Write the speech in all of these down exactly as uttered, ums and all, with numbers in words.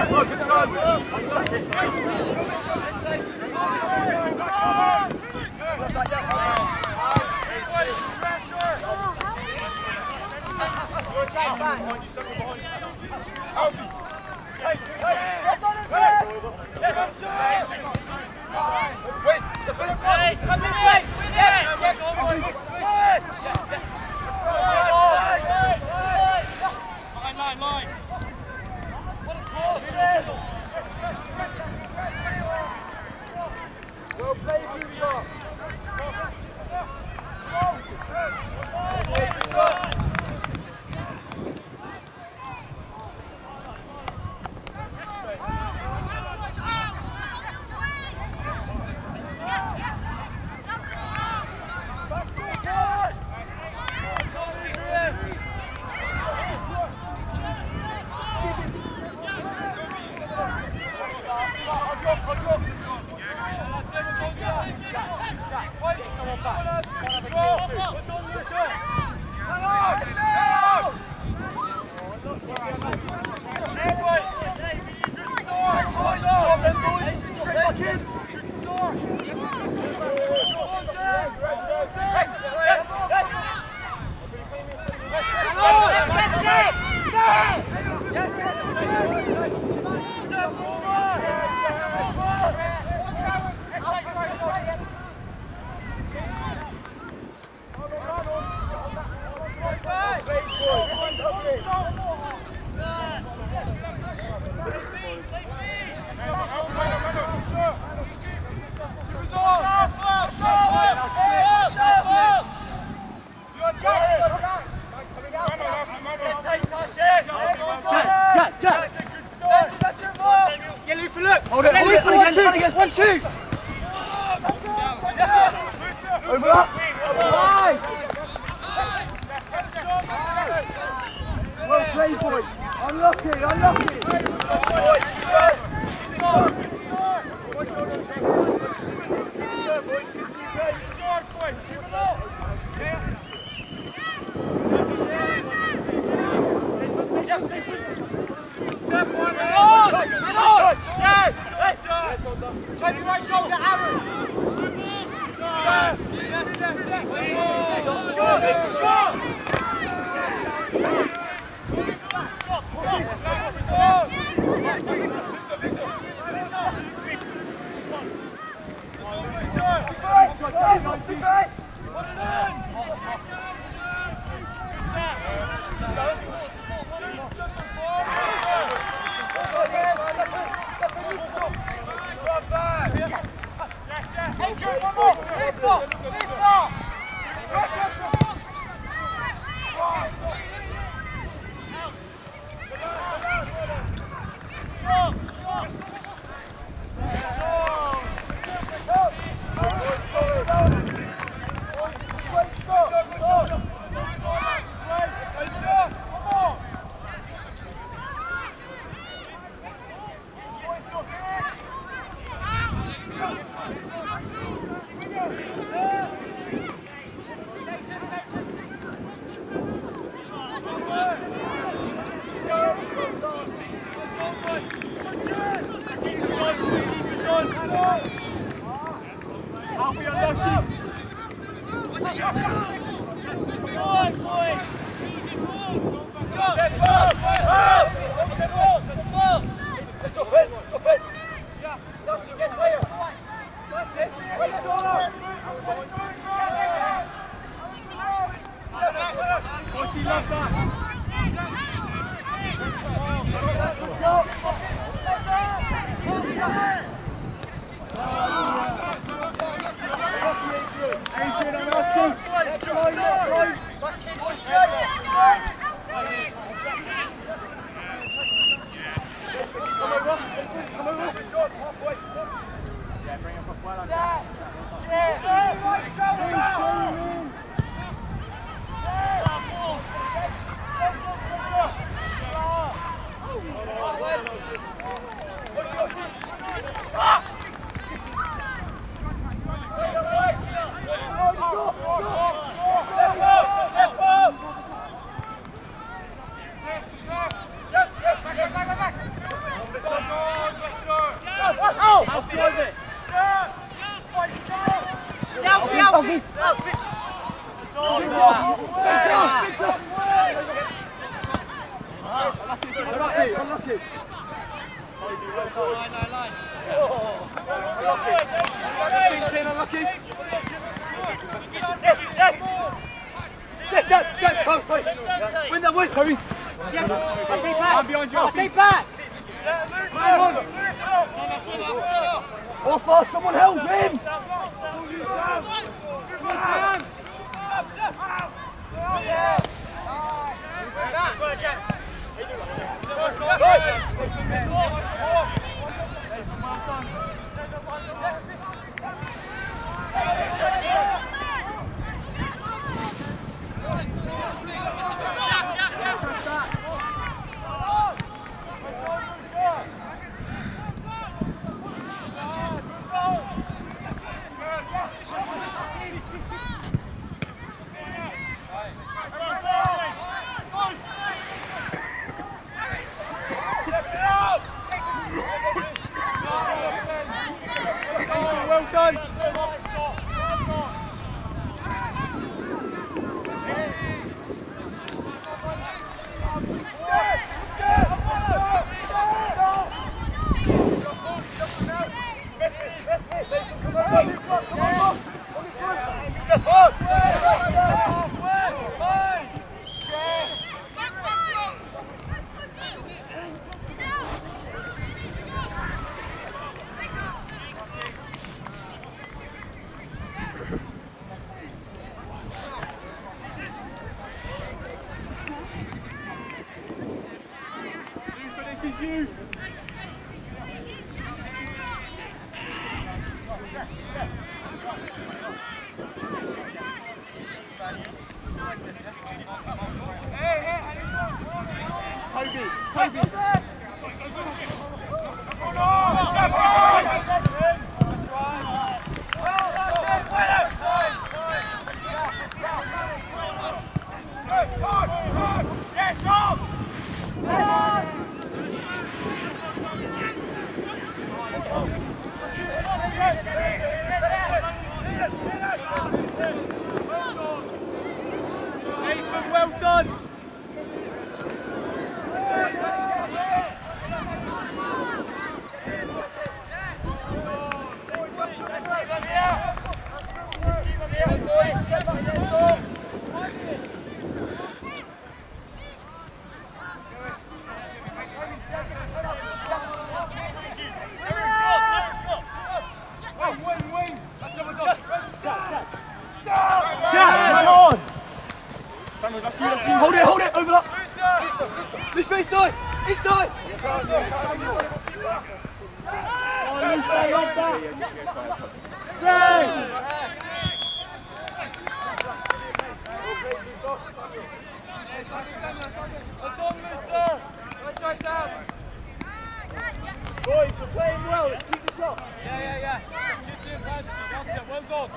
One, two! Over up! Well played, boys! Unlucky, unlucky! Take your right shoulder, Aaron! Yeah! Adrian, one more! Leave more! Leave more! Unlucky, unlucky. Line, line, line. Unlucky. Unlucky. Unlucky. Yes, step, step, come, come. Win that win. Toby. I'll take back. I'm behind you. I'll take back. Offer, someone help him. Well done. This is you. Toby, Toby. Nathan, well done. Hold it, hold it, overlap. This way, side, this side. Oh, loose ball, love that. Ray. Boys, we're playing well, let's keep the shot. Yeah, yeah, yeah. Keep doing fancy. That's it. Well done.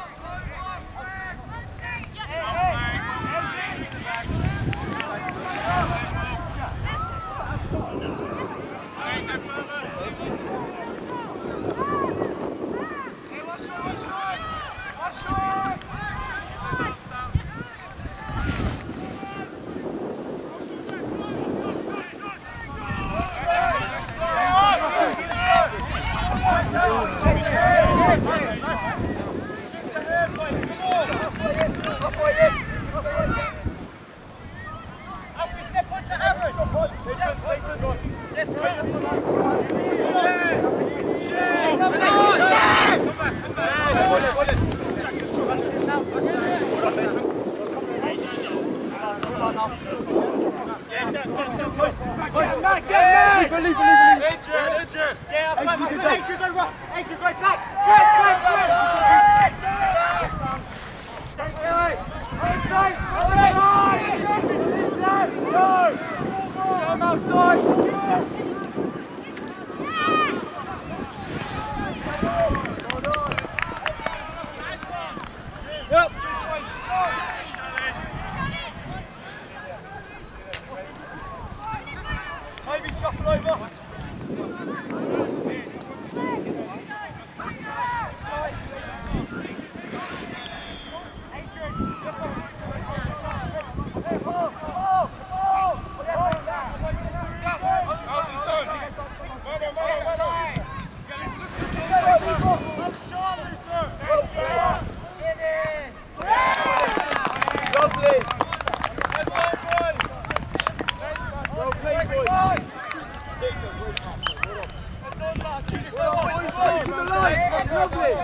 Maybe shuffle over. Adrian, lovely.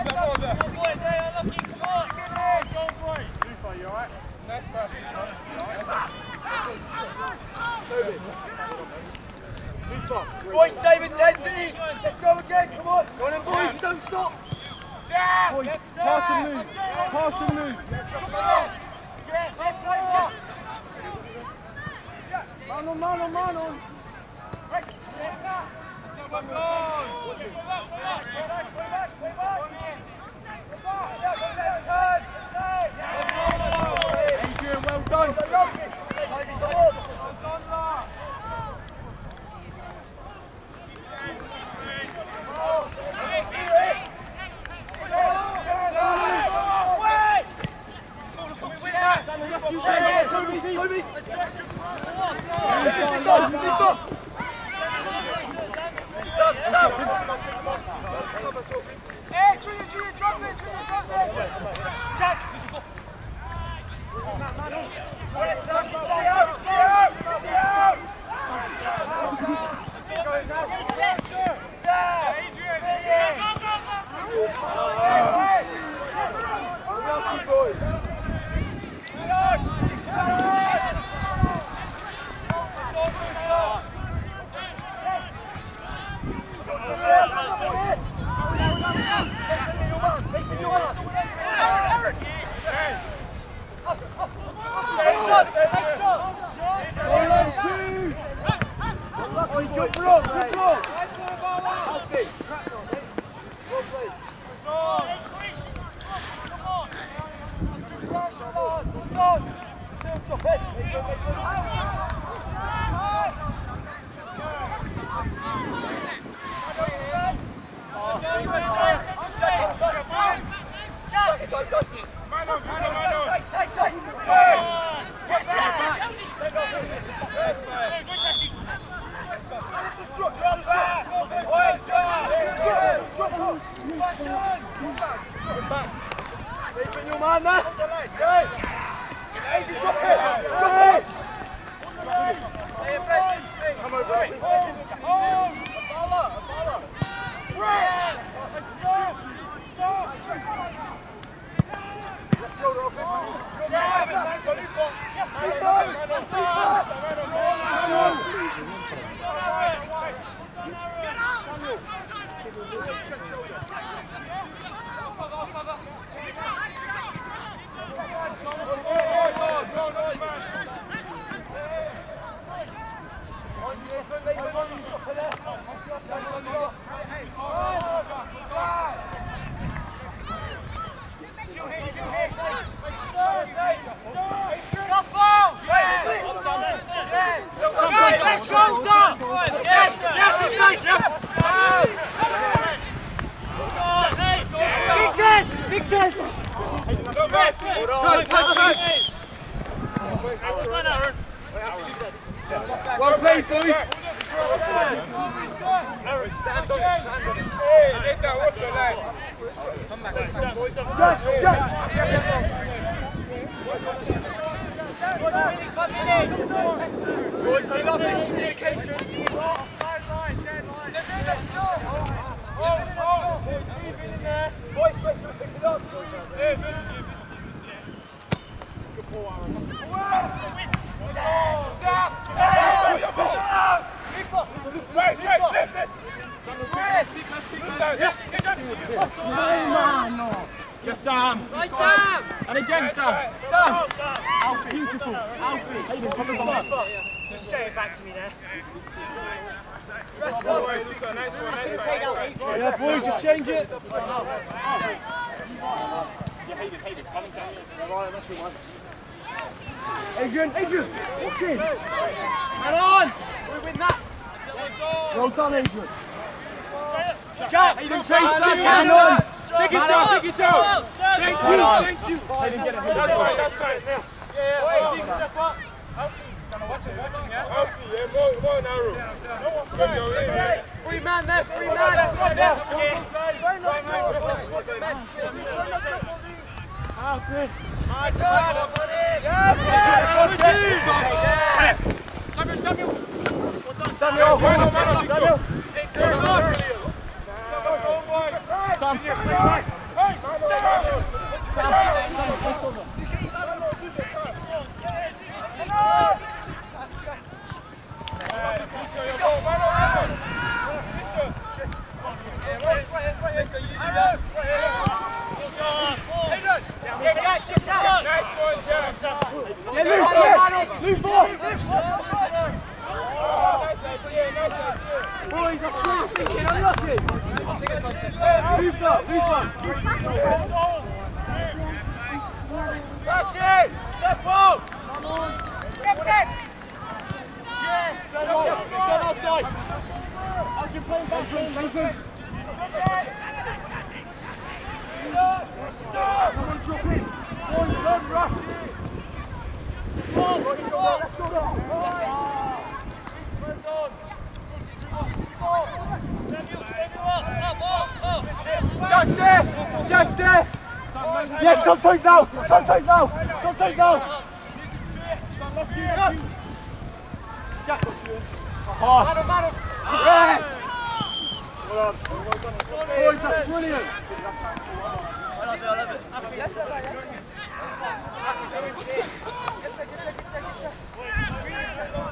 Boys, save intensity. Let's go again. Come on. Go on then, boys. You don't stop. Step. Boys, pass and move. Pass and move. Man on, man on, man on. Adrian, well done. Toby! Hey, Junior, Junior, drop it, Junior, drop it! Check! Well played, boys. Stand on it, stand on it. Hey, get that off the line. Come back, boys. Josh, Josh. Boys, we love this communication. Sideline, deadline. Oh, oh, boys, leave it in there. Boys, make sure pick it up. Good ball, Aaron. Stop! Stop! Wait, wait, lift it! Yes, Sam! Nice, Sam! And again, Sam! Sam! Alfie, beautiful! Alfie! Hayden, come on! Just say it back to me there. Yeah, boy, just change it! Hayden, Hayden, coming down here. Right, that's your one. Adrian, Adrian, watch in! Come on! We win that! Well done, Adrian! Jack, Hayden, chase that! Hang on! Take it down, take it down! Thank you, thank you! Hayden, get it, that's right, that's right. Yeah, yeah, yeah. Step up. Watch it, watch it, yeah? Alfie, yeah, more, more narrow. No one's there. Free man there, free man! Try not to... Alfred! My God! Yes! Samuel! Samuel! Samuel! Samuel! Samuel! Sam. Boys, I swear you're thinking, unlucky. Move up, move up. Tashi! Step up! Come on. Step, step! Yeah! Stand right, stand outside. How'd you play back, Nathan? Come on, drop in. Boys, don't rush. Come on, let's go, let's go. Jack's there! Jack's there! Yes, contact now! Contact now! Contact now! Jack, oh. Yes! Well done. Boys, that's brilliant! I love it, I love it. Yes, sir, yes.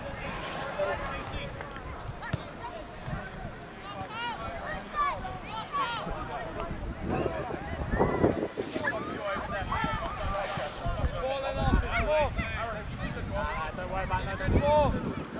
Don't worry about that. Don't go.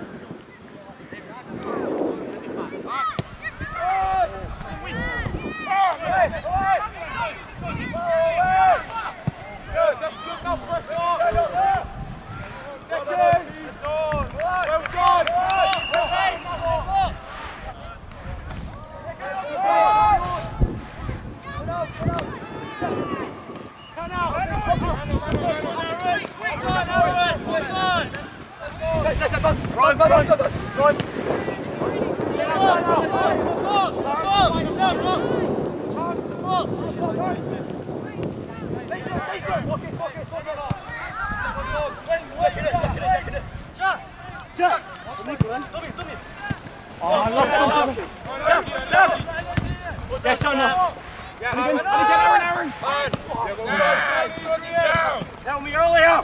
Right, right, right, right. Jack! Oh, I love it. Jack! Jack! Yes, I know. Aaron, Aaron, Aaron! Tell me earlier!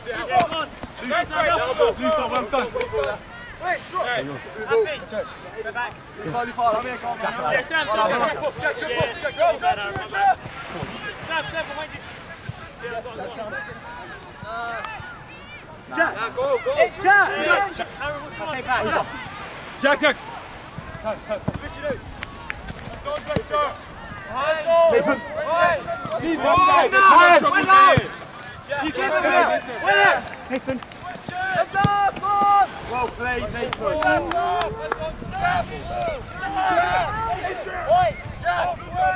Well done. Where's Troy? Happy. Go back. Slowly far. Come here, come on. Yeah, Sam, Sam, Jack, jump off, Jack, jump off, Jack, jump off, Jack. Sam, Sam, behind you. Yeah, go, go. Jack. Now go, go. Jack. Jack. Take back. Jack, Jack. Switch it out. Go, go, sir. Nathan. Leave one side. Win it. You keep it there. Win it. Nathan. Heads up, come on! Well played, Nathan. Oi, Jack!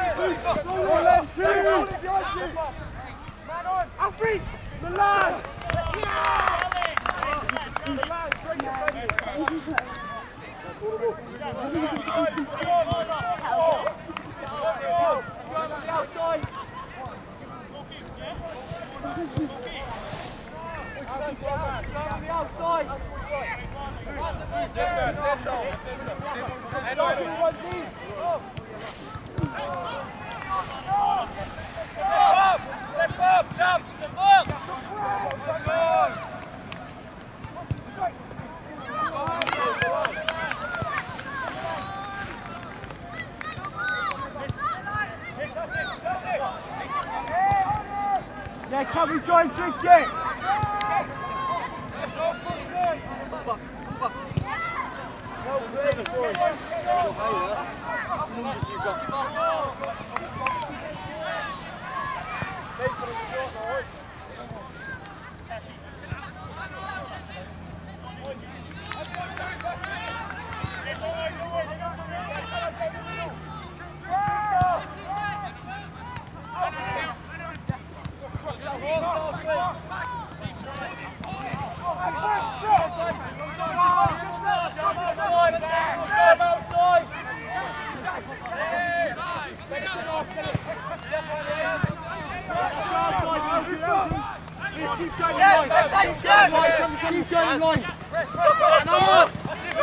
Alfred! Milan! Milan, bring it, outside! On the outside! Step up! Step up! Yeah, come and join switch it!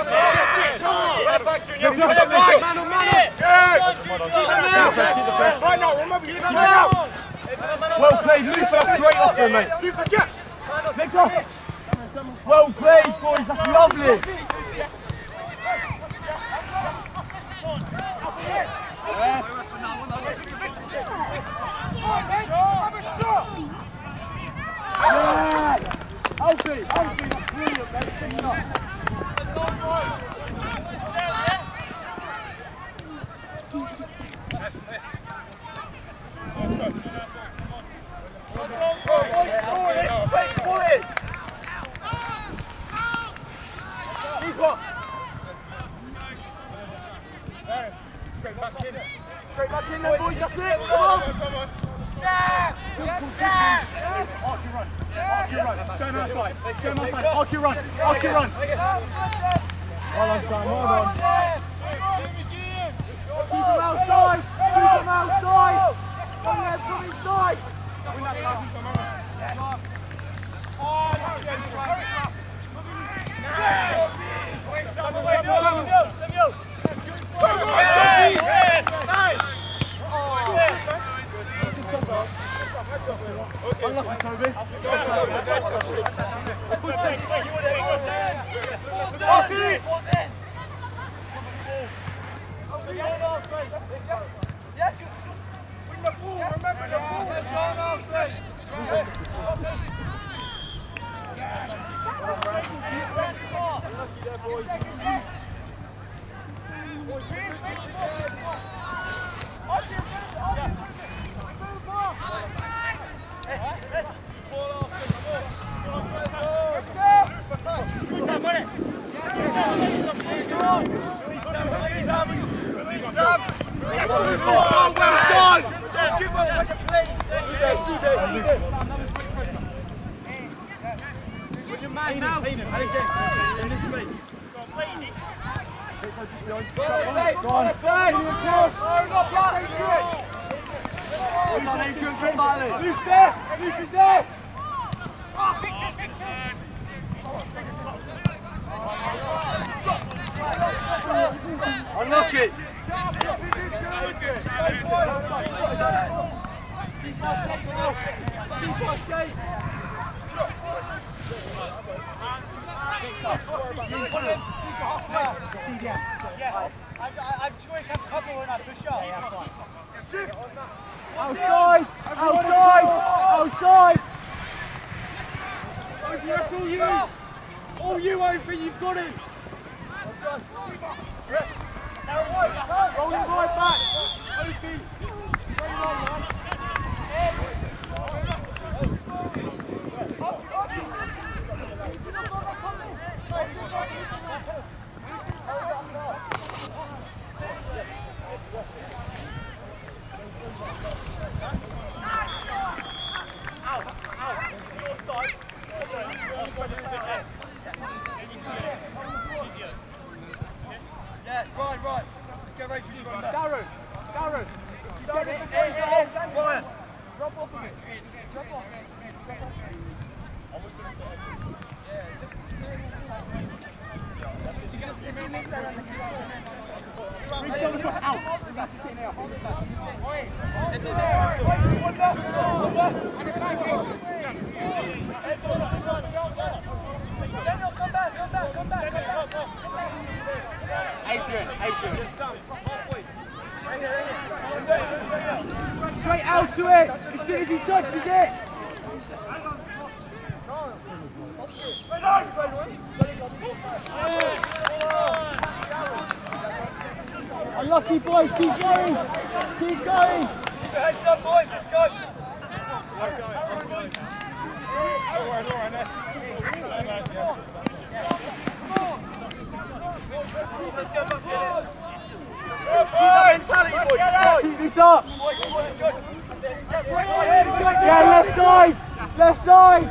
Man on, man on! Well played, Luther, that's great off him, mate. Victor! Well played, boys, that's lovely. Yeah! Alfie, Alfie, that's brilliant, mate. Take it up. Straight back in. Straight back in then, boys, that's it. Come on. Step! Step! Arc your run. Arc your run. Show him outside. Show him outside. Arc your run. Arc your run. Well done, Sam. Well done. Keep him outside. Keep him outside. Come on, come inside. Win that pass. Oh, that's good. Nice. Samuel, Samuel. Samuel. Unlucky, Toby. Yes, win the ball. Remember the ball. Lucky there, boys. In this space. Just behind. Go on. Go on. Come on, Adrian, come back. Luke's there. Luke is there. Oh, Victor, Victor. Unlock it. Yeah, I'm choice have cover when I push up. Yeah, fine. Outside! Outside! Outside! Ophie, that's all you! All you, Ophie, you've got it! Rolling right back! Ophie! Very well, man. Yeah, right, right. Let's go right for you. Darren, Darren. Darren, Ryan. Drop off a bit. Drop off. Yeah, just bring someone across out. Samuel, come back, come back, come back, come back. Adrian, Adrian. Right here, right here. Straight out to it, as soon as he touches it. Unlucky, boys, keep going, keep going. Keep your heads up, boys, let's go. Let's go back in it. Keep that mentality, boys. Keep this up. Yeah, left side. Left side.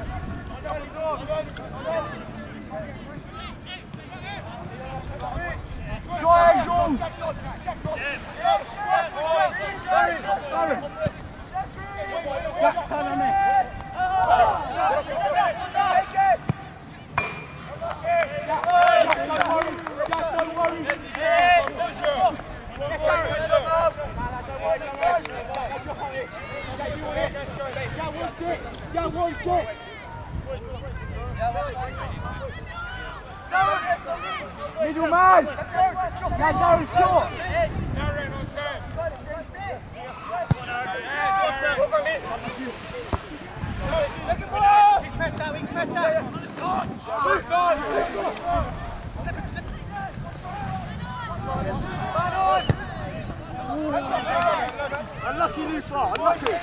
Triangle. Jack, turn on me. on! Now go short! Second ball! We can press that, we can press that. Unlucky Luther, unlucky!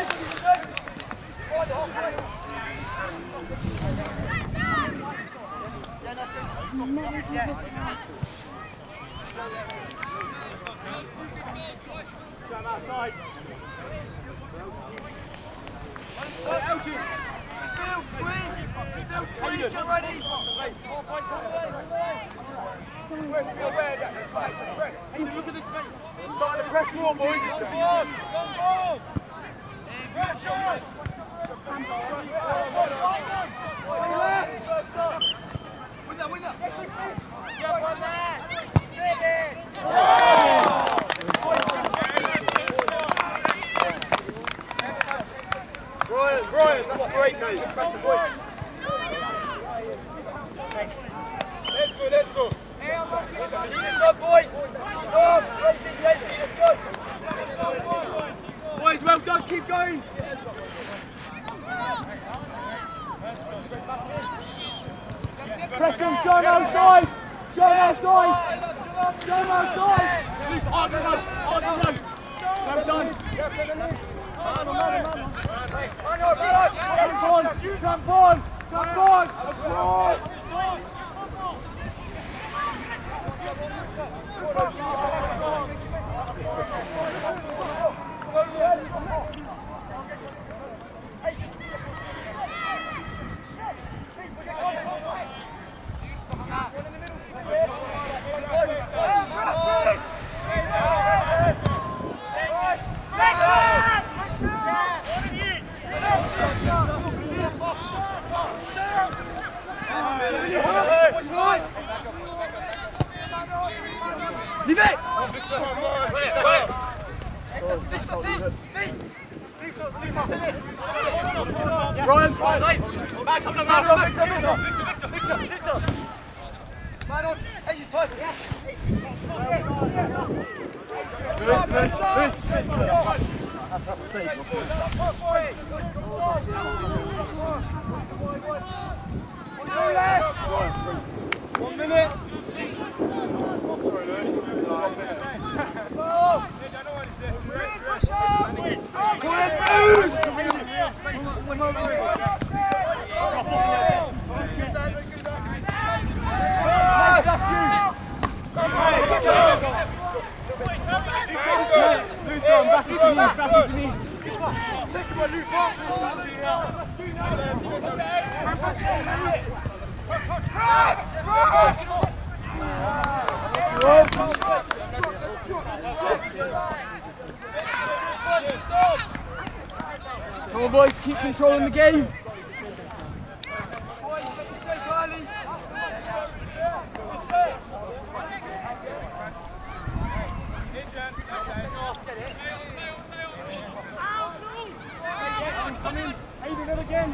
Yeah. Come outside. Elgin! Midfield, squeeze! Midfield, squeeze, get ready! Press, be aware that it's like to press. Hey, look at the space. Starting to press more, boys. Come on! Come on! Press on! Win that, win that! Jump on that! Finish! Brian, Brian, that's great, mate. Press the boys. Let's go, let's go. Hey, I'm not getting this up, boys. Come on, race intensity, let's go. Boys, well done, keep going. Press him, John outside. John outside. John outside. On the road, on the road. Well done. Man on, man on, man on. Jump on, jump on, jump on. Leave it! Ryan, side! Back up the man! Victor, Victor! Victor, Victor! Man on! Hey, you type it! Good, good, good! That's a mistake. One minute! Sorry, Lou. One minute. Go ahead, boost! Luther, I'm back into knees, back into knees. Take him on, Luther. Come on, boys, keep controlling the game. Come in, Aiden, it again.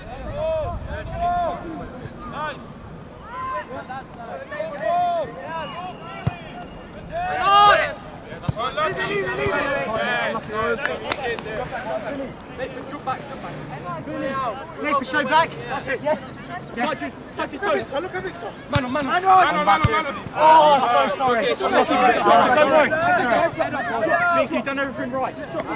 Nathan, jump back, jump back. Nathan, show back. That's it, yeah. Touch his, touch his toes. Look at Victor. Man on, man on. Man on, man on, man on. Oh, so sorry. Don't worry. Nathan, you've done everything right. Just drop it.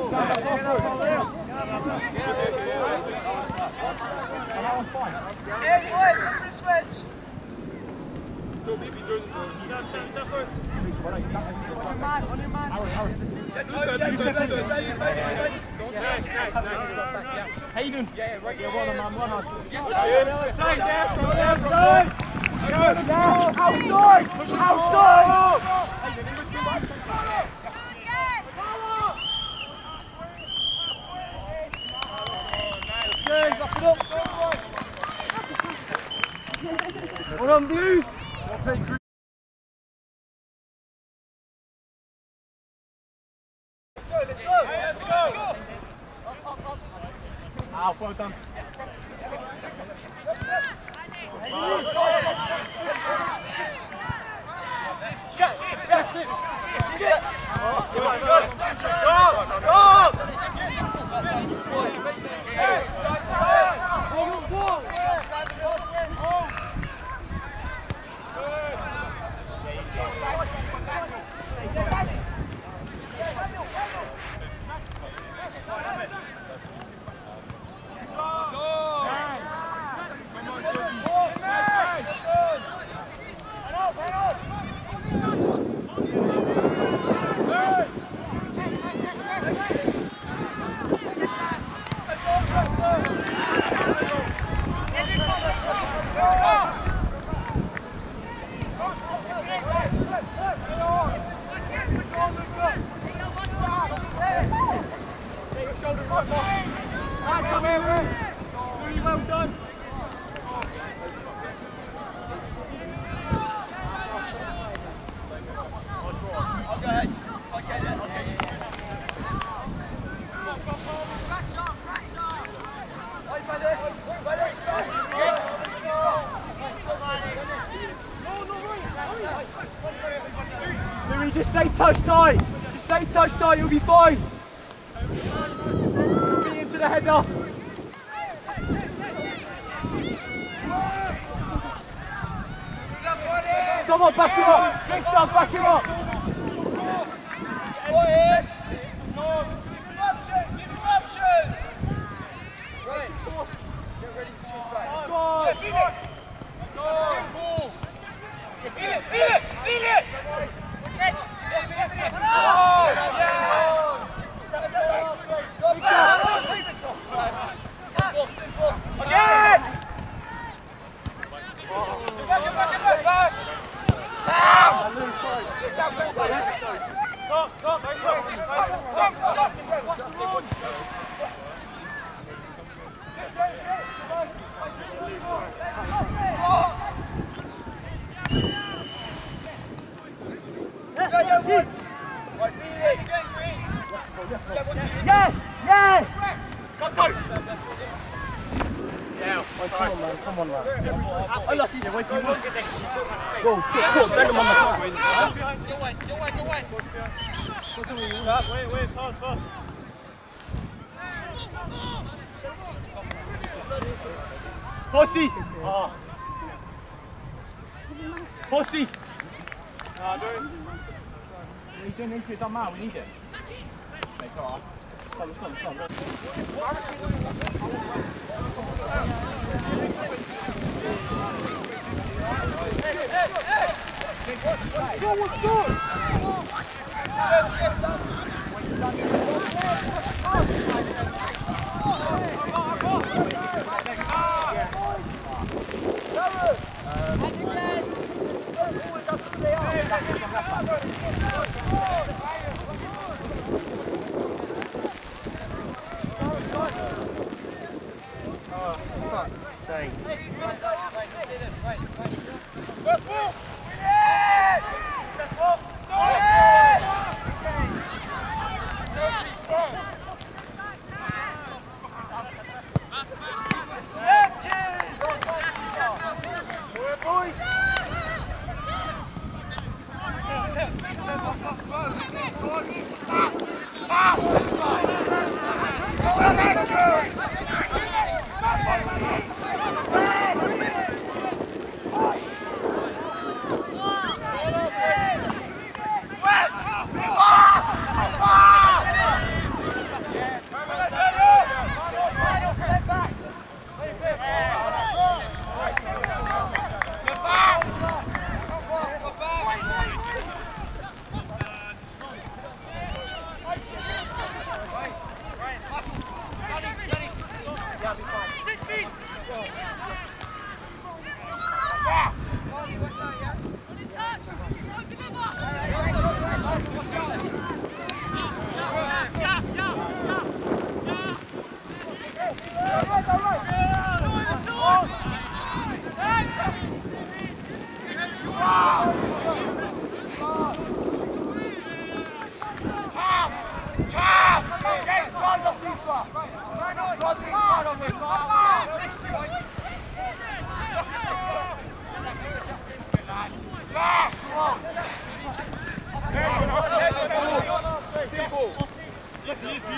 That one's fine. Hey, boys, look for the switch. So B B doing the turn, turn, turn first. On your man, on your man. Aaron, Aaron. Hayden. Yeah, right. Yeah, one on man, one on. Yes, outside there. Outside. Outside. Push outside. Good, wrap it up. Well done, Blues. Well played, Chris. Let's go, let's go. Ah, well done. Louis, just stay touch tight. Just stay touch tight, you'll be fine. You'll be into the header. Someone back him up. Big Sam, back him up. Go ahead. Give him options. Give him options. Right. Get ready to shoot back. Go on. Feel it. Go. Feel it. Feel it. Feel it. Catch. Oh, yeah. Again. Back, back, back, back. Down. Go, go, go, go. Yes, yes. Come toast. Yeah, come on, man. Come on, man. I love you. Wait, you won't get there. Go, go, bend him on the top. Go away, go away, go away. Wait, wait, pass, pass. Pussy. Oh. Pussy. Ah, do it. He's doing into it, don't matter, we need it. It's alright. Come, come, come. Go, let's go! Oh, fuck's sake.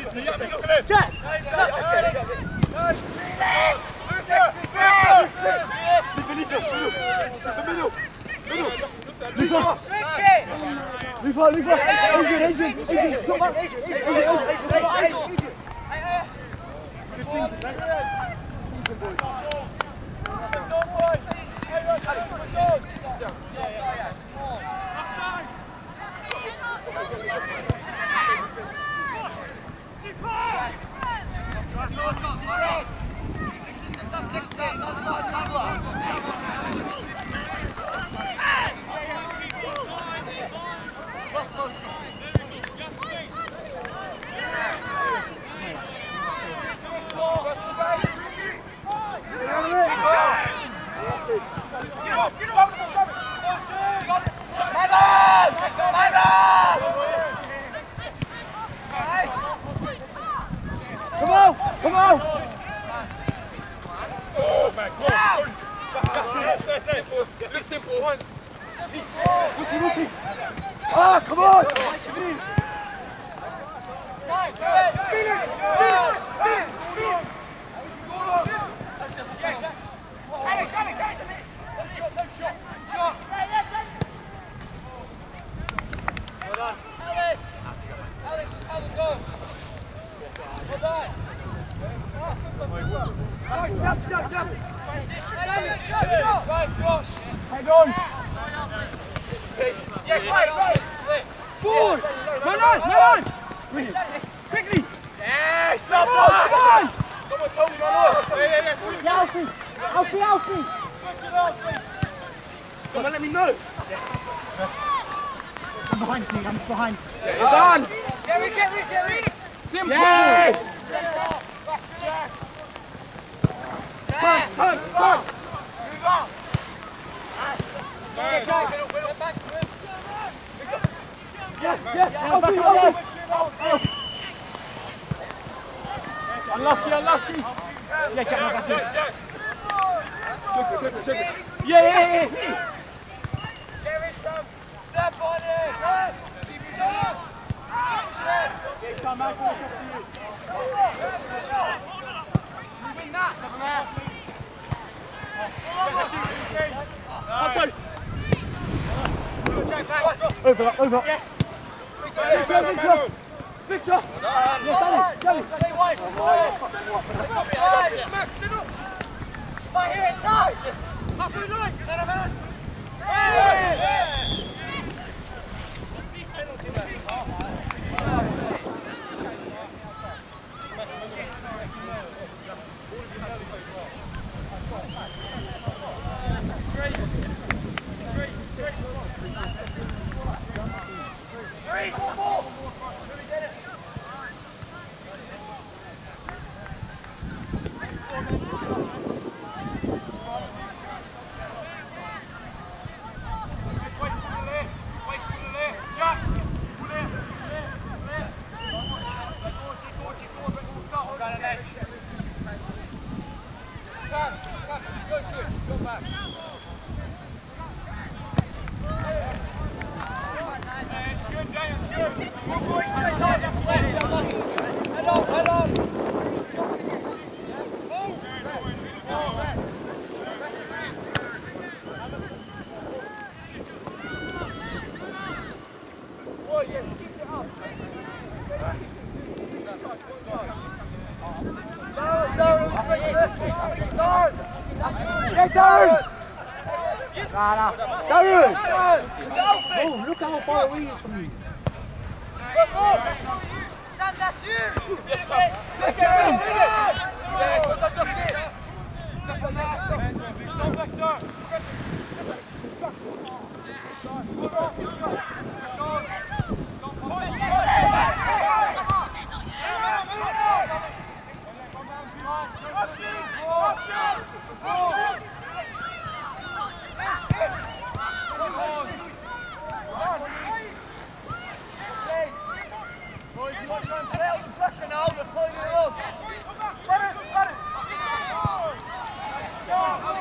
Jack! Luca! Luca, Luca! Adrian, Adrian, Adrian, stop that! Adrian, Adrian, Come on! Come on! Oh my God! Stay, stay, stay. It's simple. One. Lucky, Lucky! Ah, come on! Alex, Alex, Alex! Shot! Well done. Alex! Alex, have a go! Well done! Jump, jump, jump! Right, Josh! Hang on! Yes, right, right! Forward! Run on, run on! Brilliant! Quickly! Yes! Come on, come on! Someone told me my lord! Yeah, yeah, yeah! Yeah, Alfie! Alfie, Alfie! Switch it off, please! Come on, let me know! I'm behind you, I'm behind. Well done! Get it, get it, get it! Simple! Yes! Turn, turn, turn! Move on! Yes, yes, Alfie, Alfie! Unlucky, unlucky! Yeah, get my back in. Check it, check it, check it! Yeah, yeah, yeah, yeah! Give it some step on it! Good! Keep it up! Yeah, come back, come back to you. You win that! Never mind! Hot toast! Check that! Over, over. Yeah! Victor, Victor! Victor! Yes, Danny, Danny! Max, stand up! Right here inside! Up in line! Let him in! Three! Four! Get down! Nah, nah. Darren! Oh, look how far away he is from you. Sam, that's you!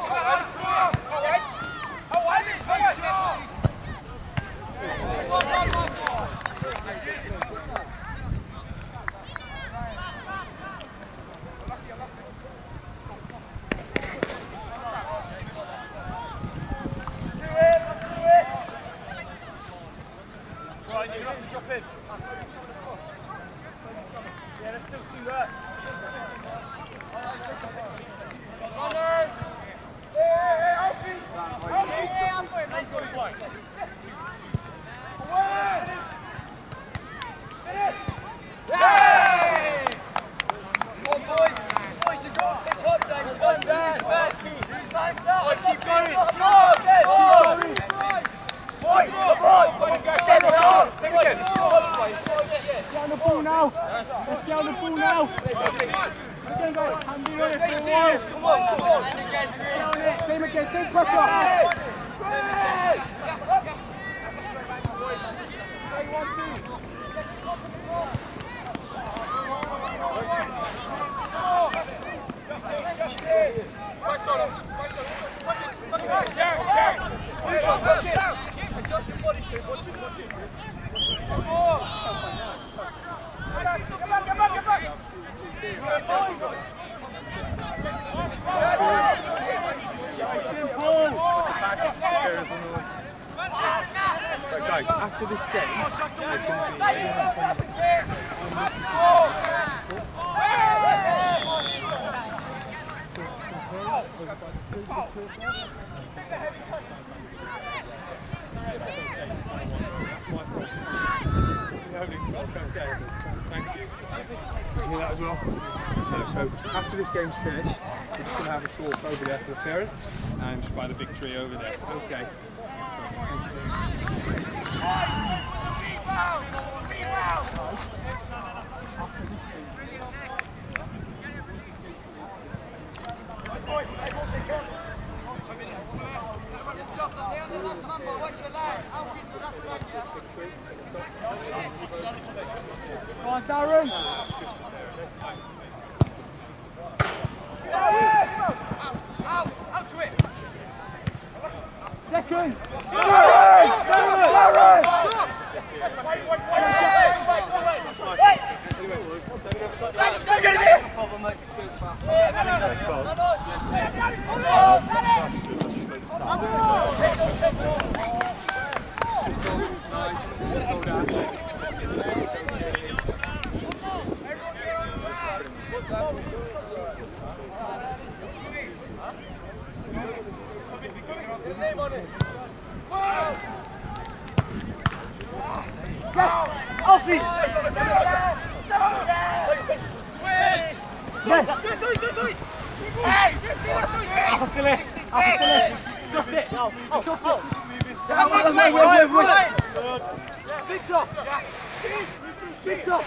Come on, Right, you're going to have to drop in. Yeah, there's still two there. Runners! Hey, hey, hey, Alfie! Alfie! Hey, Alfie! Let's go this way. Away! Finish! Yes! Come on, boys. Boys, you've got to pick up, David. One back, back. Who's backs up? Boys, keep going. Come on, keep going. Boys, come on. Get it on. Sing again. Get on the ball now. Let's get on the ball now. Again, guys. Hand it over. Stay serious. Come on, come on. Same again. Same pressure. Say one, two. Adjust your body shape. Watch it, watch it. Come on. Get back, get back, get back, get back. Simple. Right, guys, after this game, there's going to be You hear that as well? So, so after this game's finished, we're just going to have a talk over there for the parents and just by the big tree over there. Okay. Come on, Darren. Out, out to it. Second. Darren! Darren! Wait, wait, wait. Wait! Get it here! Just hold it tight, just hold out. Alfie! Yes! Hey! Afasile! Afasile! Just it! Just it! Come this way! Wait, wait, wait! Right! Big top! Big top!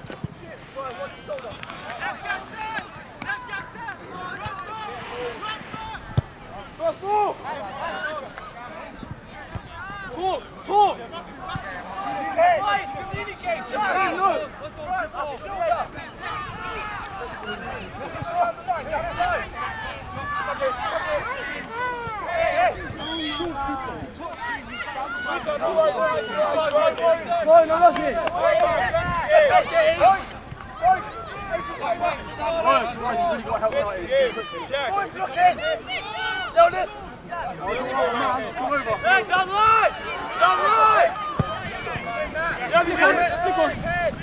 Talk! Talk! Guys, communicate! Charlie, look! Off your shoulder! No, no, that's it! Right, Right, you've really got to help like this. boys, look in! Down it! Come over. Hey, down right! Down right! Yeah, you can. Stick on.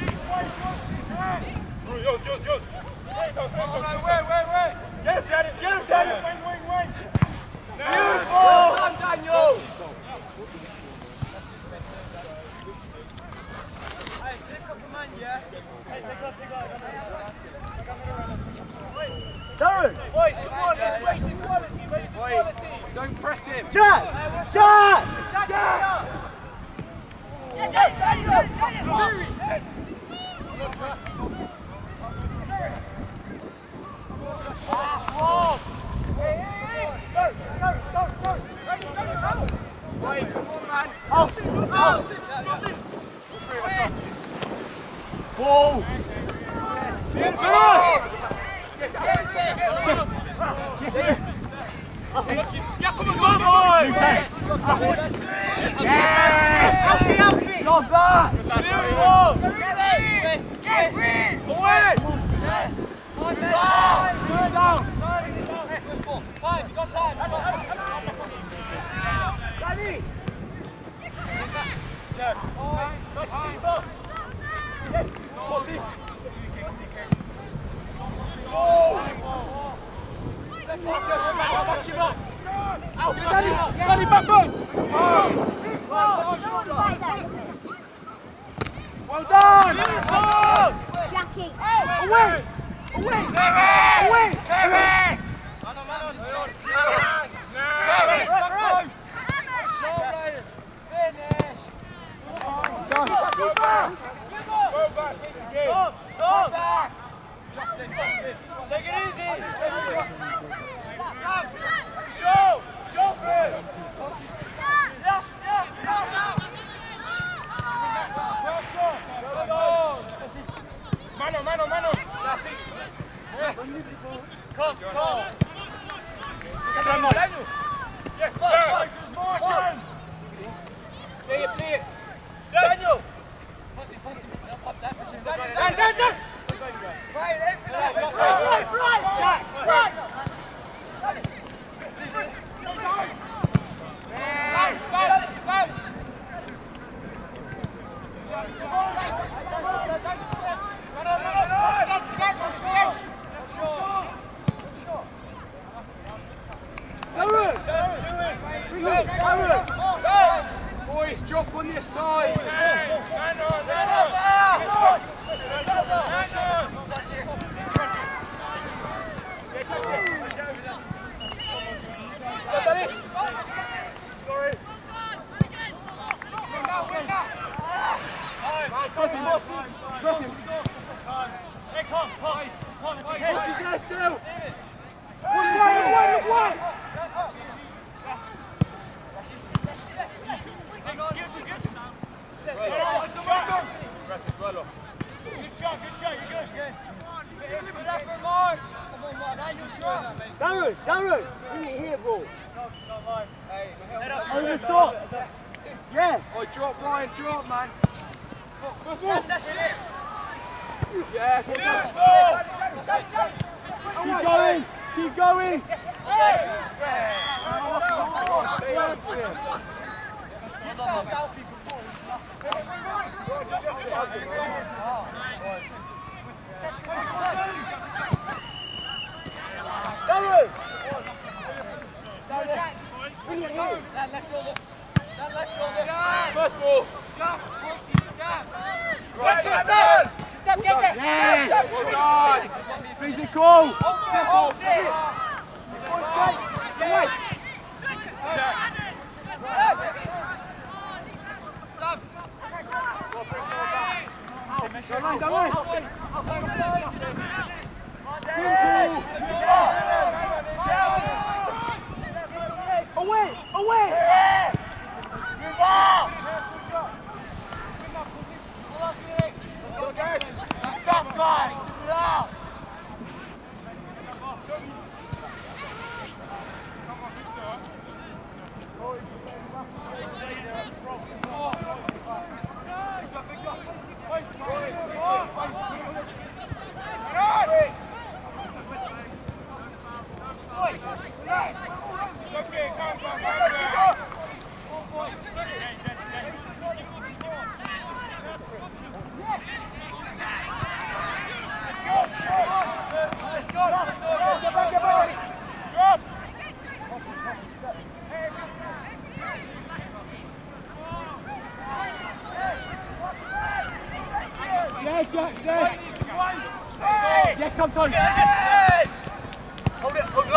Yours, yours, yours! Wait, wait, wait! Get him, Daddy! Get him, Daddy! Wing, wing, wing! Beautiful! Come, Daniel! Hey, pick up the man, yeah? Hey, pick up, pick up. Darren! Boys, come on, let's raise the quality, raise the quality! Don't press him. Jack! Jack! Jack, get up! Yeah, yes, Daddy, get it! Wait, come on, man! Out! Out! Ball! Yeah, come on, come on! Yes! Alfie, Alfie! Not bad! Beautiful! Get in! Get in! Away! Yes! Time, man! Turn down! Time, you got time! Danny! Danny, back post! Well done! Jackie! Away! Away! Away! Correct! Take it easy! Show! Show for it! Yeah, yeah, Mano, mano, mano! Come, come! Daniel! Yes, closest more, Ken! Play it, play it! Daniel! Dan, Dan, Dan! Right, right, right, right, right! Boys, drop on this side. What's his hair still? One way, one way! Good shot, good shot, you're good, good. Put that for Mark. Come on, Mark, I knew drop. Darren, Darren, bring it here, bro. Over the top. Yeah. Oh, drop, Ryan, drop, man. That's it. Yeah, keep going. Keep going, keep going. Darren! Bring it here. That left shoulder. That left shoulder. First ball. Stop. Step, step, step. Step, get there. Yes. Step, Well step. done. Physical. Hold it, hold it. Right. Don't mind, don't mind. Away, away. Move on. Stop, guys. Move out. Yeah, Jack, there. Yes, come on. Yes! Hold it, hold it.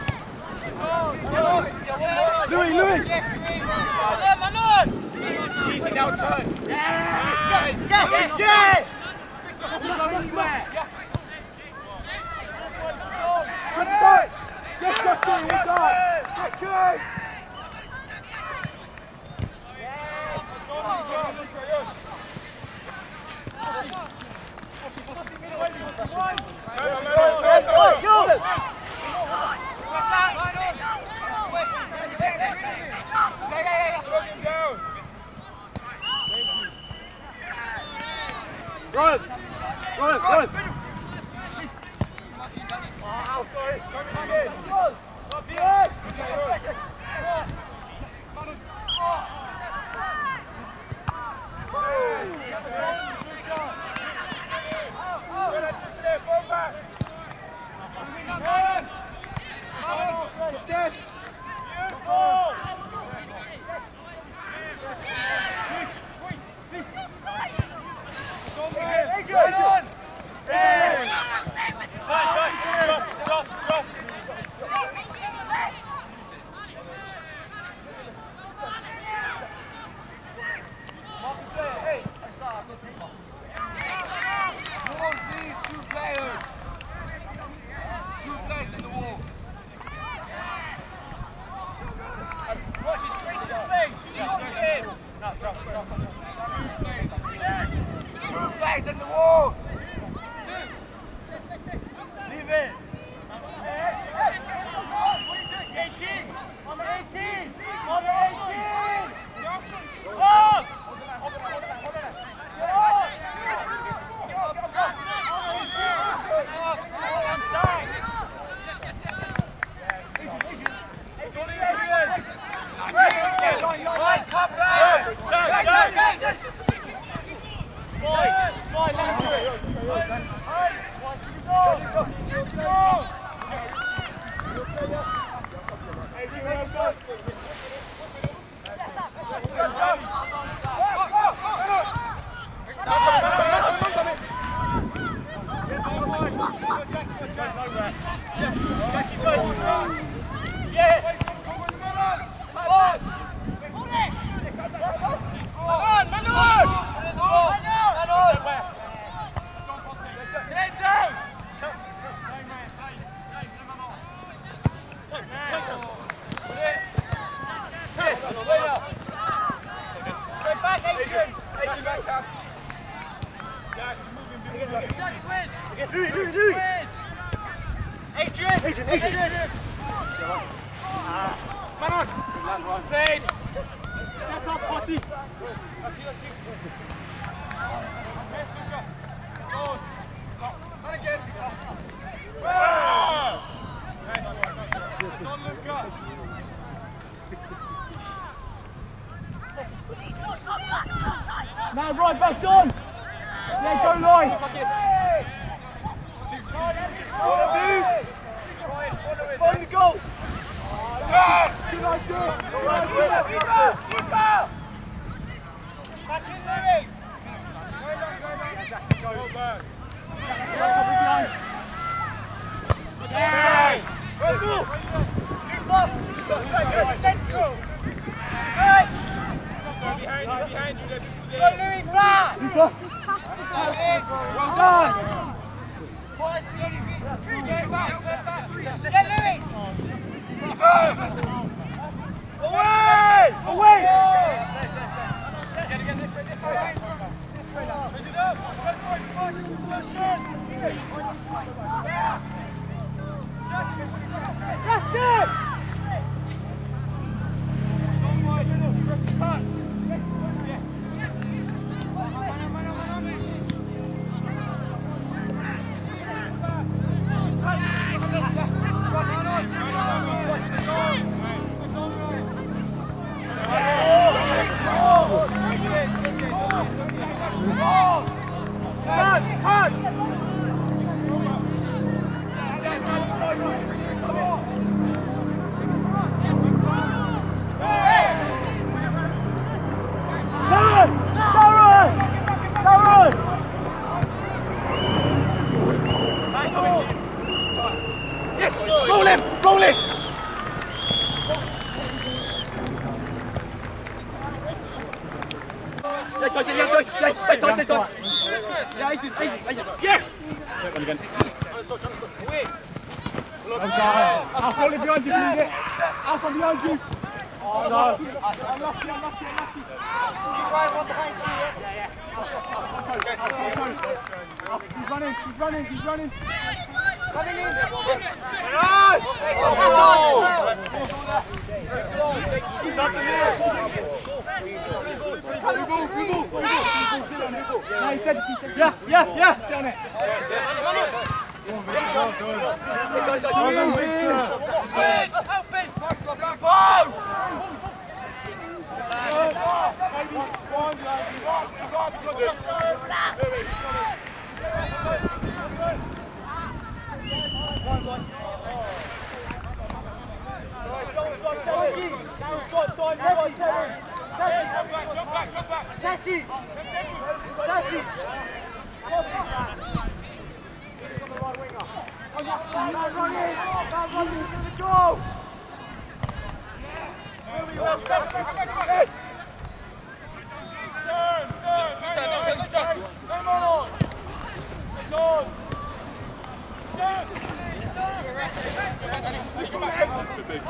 Louis, Louis. Manon! Easy now, turn. Yes! Yes! Yes! Doesn't go anywhere. Good start. Yes, Justin, good start. Good. Run! Run! Run! Oh, sorry. Up here! Adrian! Hey! Fine, fine, drop, drop, drop. Hey! Who wants these two players? Two players in the wall. Watch, he's creating space. Watch it in. No, drop, drop. Two players. Two players in the wall. Leave it. eighteen. I'm eighteen. I'm eighteen. Up. Now right back's on. Yeah, go line. Let's find the goal. Good idea. Back in, Louis. Go back. Central. Right. Behind you, behind you. Go Louis, back. Well done. Get back, get back. Get Louis. Away! Away! Get again this way, this way. This way now. Pick it up. Good boys, come on. Position. That's good! Roll him! Roll him! Yes! I'll follow behind you, lead it. I'll follow behind you. Oh no. Unlucky, unlucky, unlucky. Keep right one behind you. He's running, he's running, he's running. Coming in! Yeah, yeah, yeah. Sit on it. Tassi! Tassi! the big.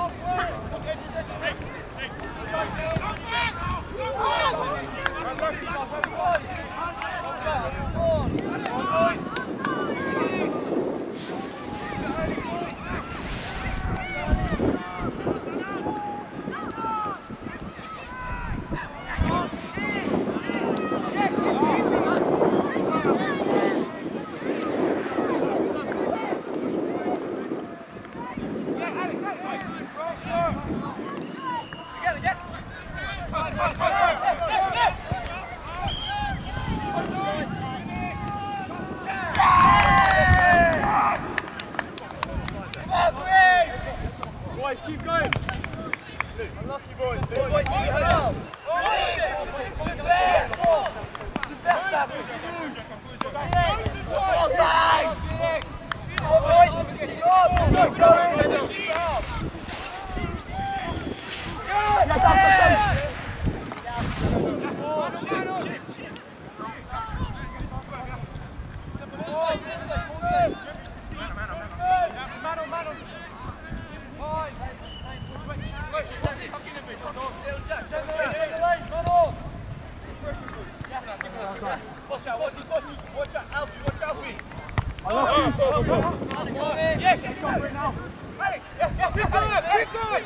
Boys, keep going. Unlucky boys. Boys, keep it up. Watch out, watch out, watch out, Alfie, watch out, Alfie. I love you. Yes, yes, go for it now. Alex, yeah, yeah, keep going, keep going.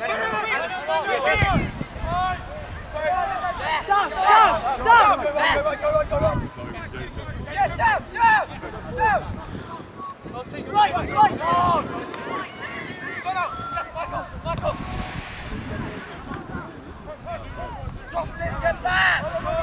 Sam, Sam, Sam. Go right, go right, go right, go right. Yes, Sam, Sam, Sam. Right, right, right. Go now, that's Michael, Michael. Justin, get back.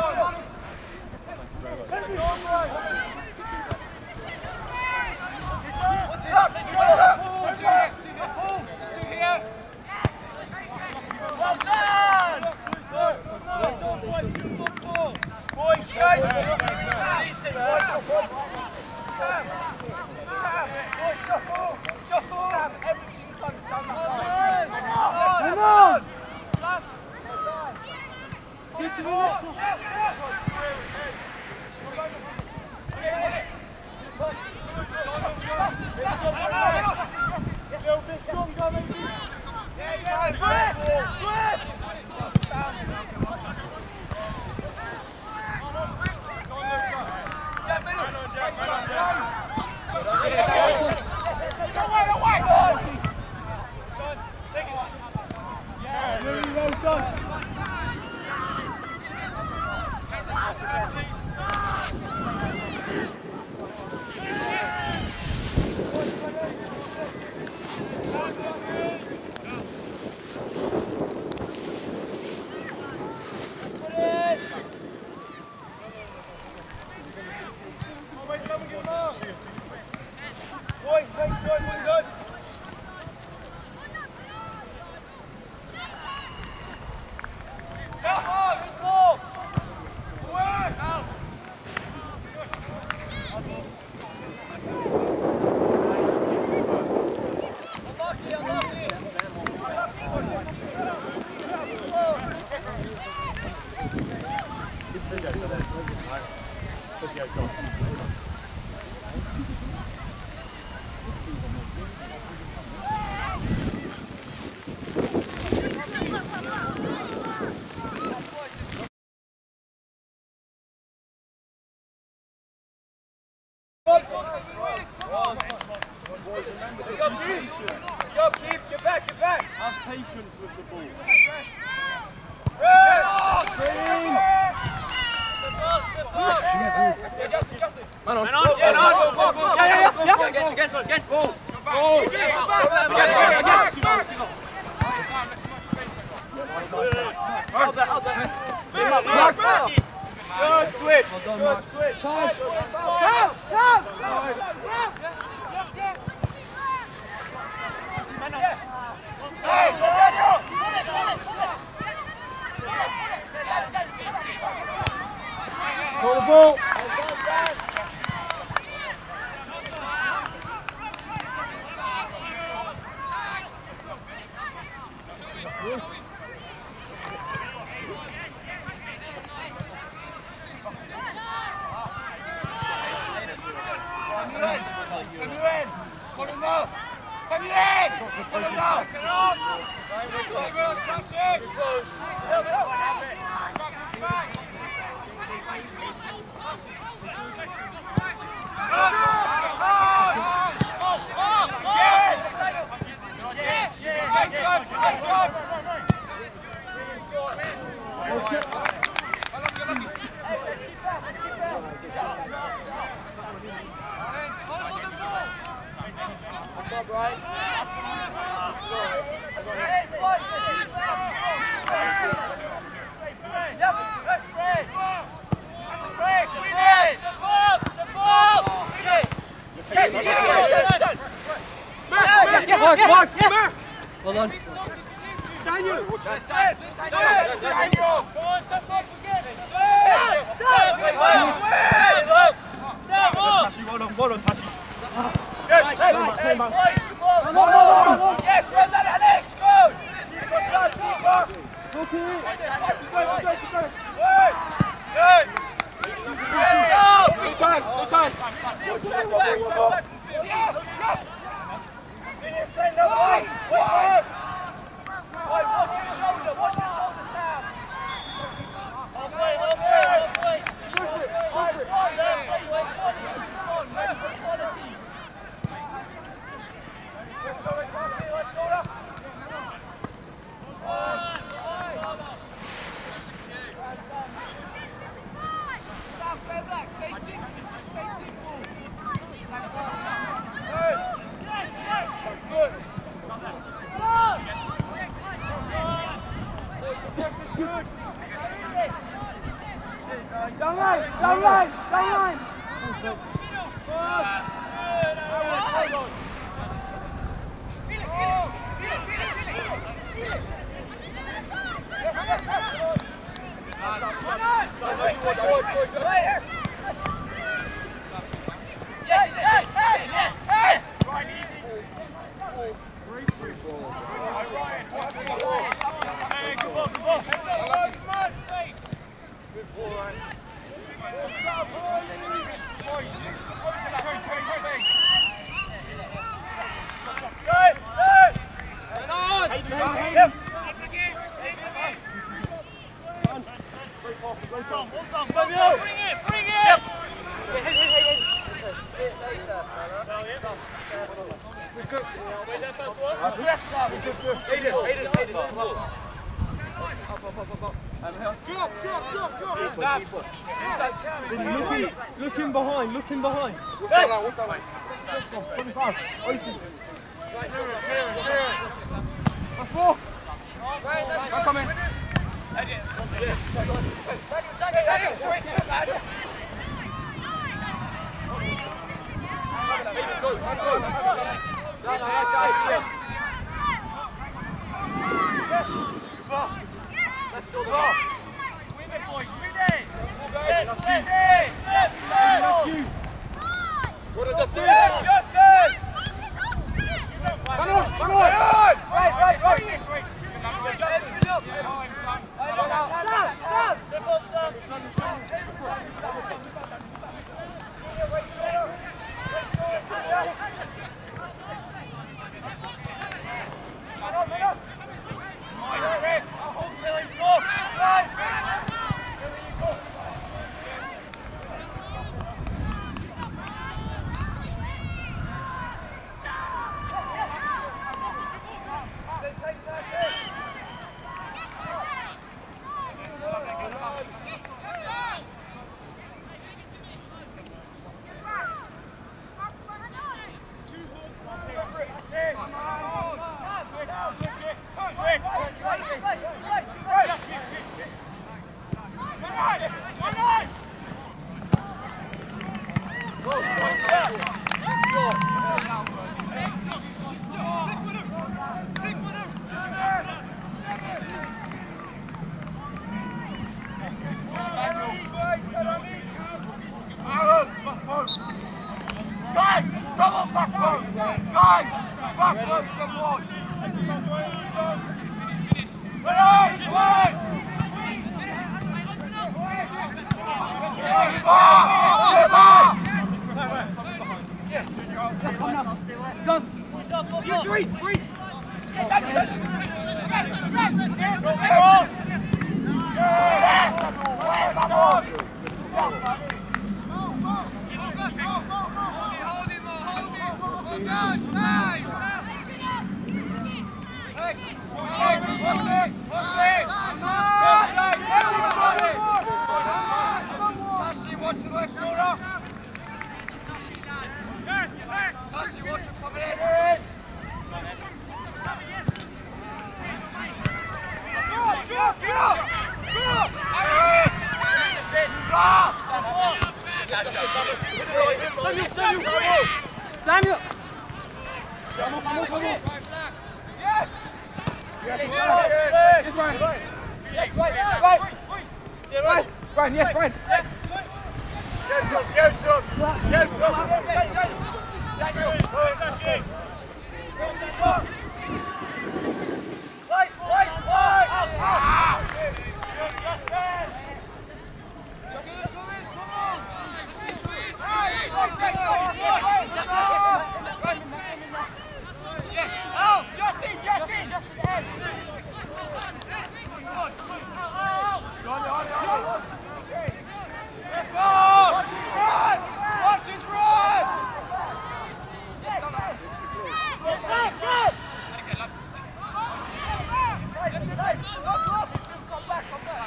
Have patience with the ball. Man on. Man on. Yeah, no, go, go, go. Yeah, yeah, yeah. Go, again, again, again. Go. Go. Out there, out there. Mark, Mark. Good switch. Good switch. Come, come, come. Hey, Daniel. Call the ball. Well done. Daniel! Well done, well done, Tashi. Yes, hey, hey, boys, come on! Come on, come on! Yes, well done, Alex, good! Keep us up, keep us! Okay. Hey! Hey! Good time, good time. Track back, track back! Finish, send them away! Wait, wait! Wait, watch your shoulder, watch your shoulder, Sam! Halfway, halfway, halfway! Push it, push it! Come on, ready for quality! Down line, down line, down line. Yes, hey, hey, hey! Right, easy. Three, three, four. Right, Ryan. Hey, come on, come on. Come on, come on. Good ball, Ryan. Good, good! And on! Yep. Bring it, bring it! Looking, looking behind, looking behind. What's that line? What's that line? I'm coming. Win it, boys, win it! Step, step, step, step! What did Justin? Justin! Run on, run on! Right, right, right! Justin, look! Sam, Sam! Step up, Sam! Guys, trouble, pass post! Guys, pass post, come on! Finish, finish! Finish! Free, free. Watch the left shoulder. Tassie, watch him coming in. Get up, get up, get up. Just in. Samuel, Samuel, Samuel! Come on, come on, come on. Yes. Yes, Ryan. Yes, right, right. Yeah, right. Ryan, yes, Ryan. Go to him, go to him, go to him. Daniel, Daniel. Wait, wait, wait. Ah! Justin. Come on. Yes. Oh, Justin, Justin, Justin. Watch his run! Watch his run! Come back, come back.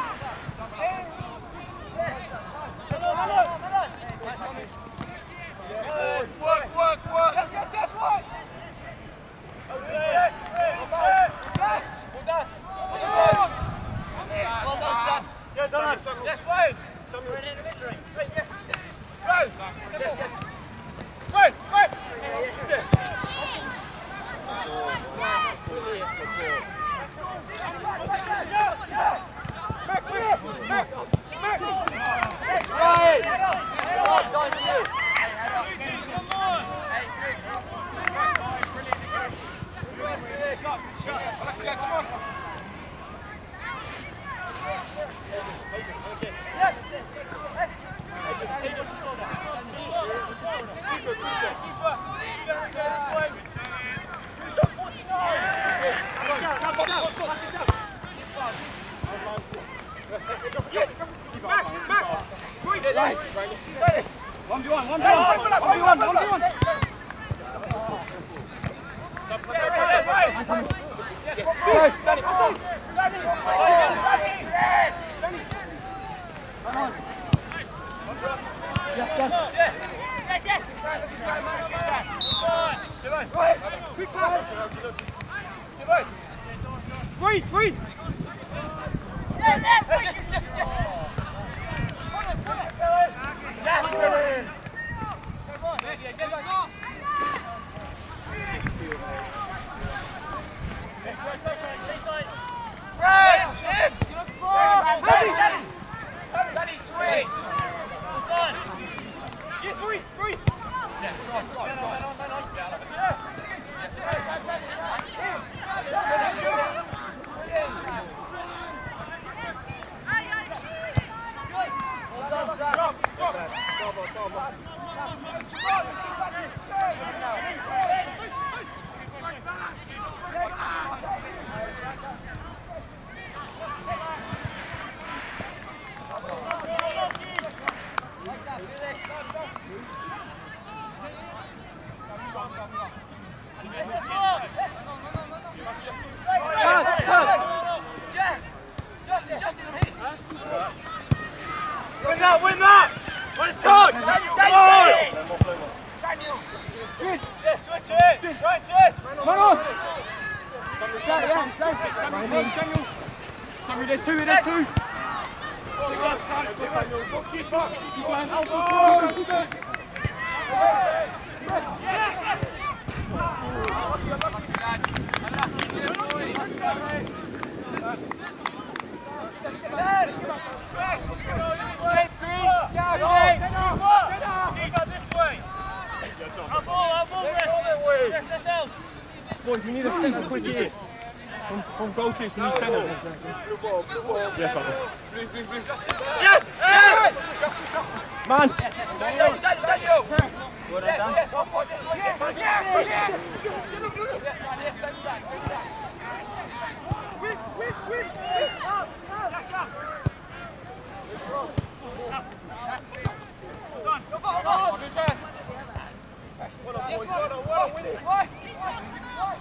Work, work, work. Yes, yes, yes, work. Reset, reset. Well done. Well done, son. Good done. Yes, Wayne. Samuel. Ready to victory. Right, yes. Go. Yes, yes. Wayne, Wayne. Yeah. Back, back, back, back. Right. Well done, you. Come on. Come on. One v one, one v one, one v one, one v one. Free, free. Samuel, there's two, there's two. Boys, we need a centre quick here. From, from goal kicks, we need centres. Yes, I will. Yes! Yes! Man! Daniel, Daniel, Daniel! Yes, yes, one more, just one, yes, one, yeah, yeah. Yes, man, yes, same time, same time. Whip, whip, whip, whip, up, up. Done. Go, go, go. Good turn. Well done, boys, well done, well done, win it. Right, right, right.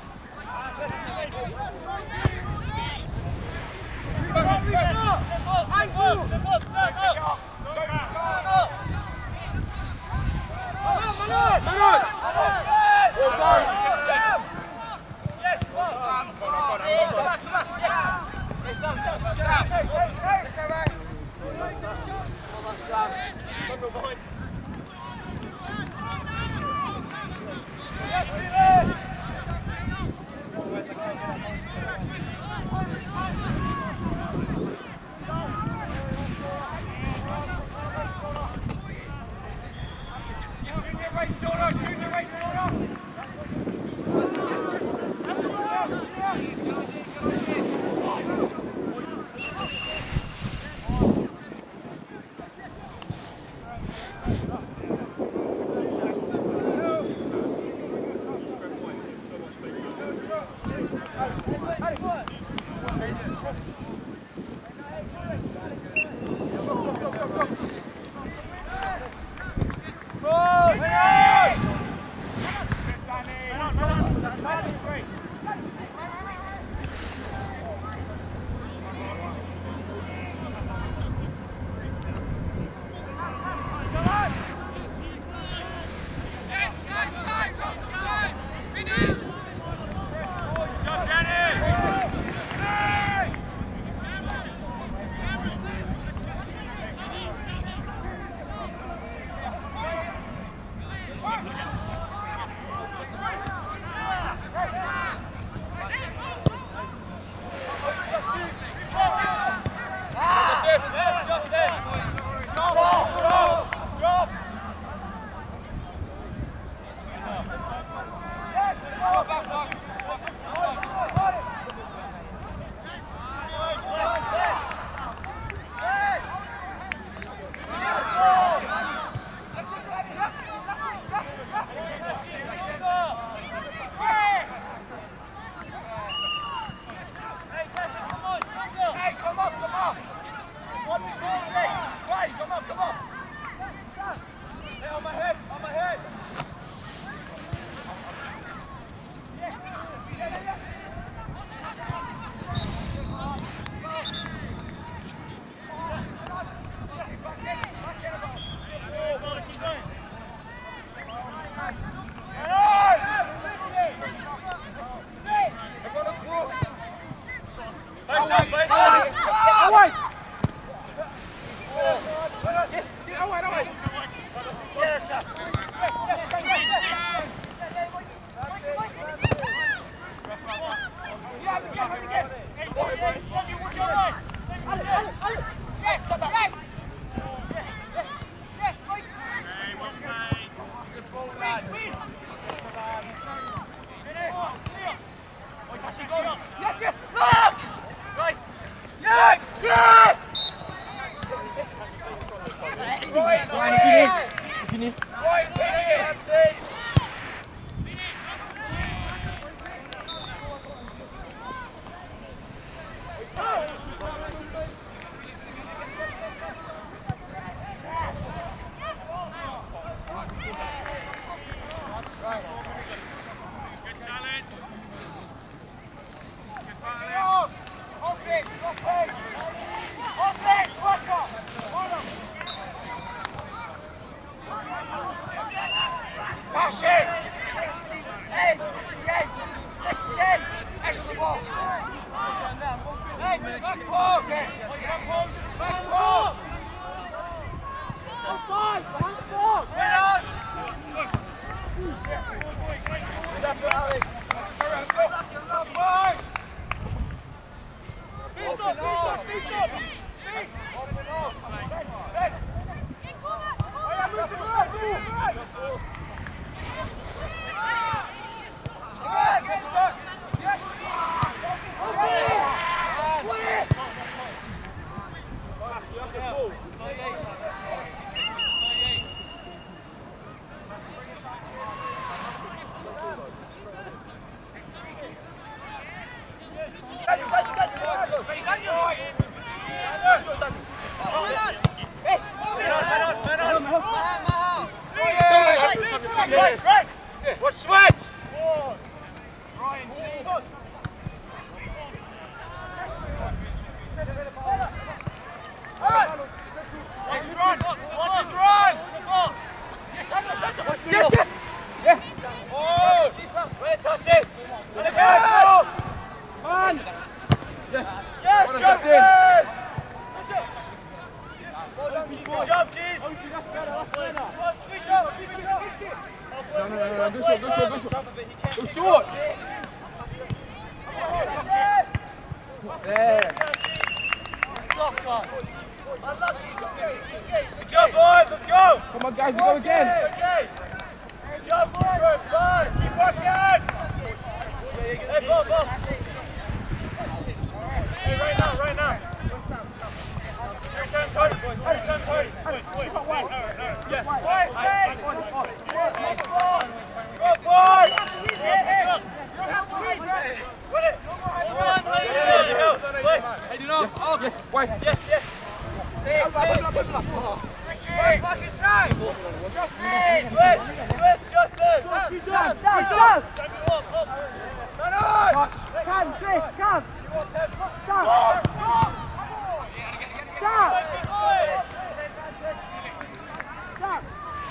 Right, right. Watch switch. Ryan, Watch his run. Watch his run. Yes, yes. Yes. Oh. Where touch it? Let it go. Come on. Yes. Yes, Well done, Justin. Good job, kid. Squeeze up, squeeze up. No, no, no, no. Go short, go short, go short. Go short. There. Good job, boys. Let's go. Come on, guys, we go again. Okay. Good job, boys. Guys, keep working. Hey, ball, ball. Hey, right now, right now. Three times harder, boys. Three times harder. Yeah. Boys, hey. Go, boys. Win it. Hey, do not. Yes, wait. Yes, yes. Stay, switch it. Back inside. Justin. Switch. Switch, Justin. Sam, Sam, Sam, Sam. Man on. Touch. Come, Trish, come. You want ten? Stop. Stop. Stop.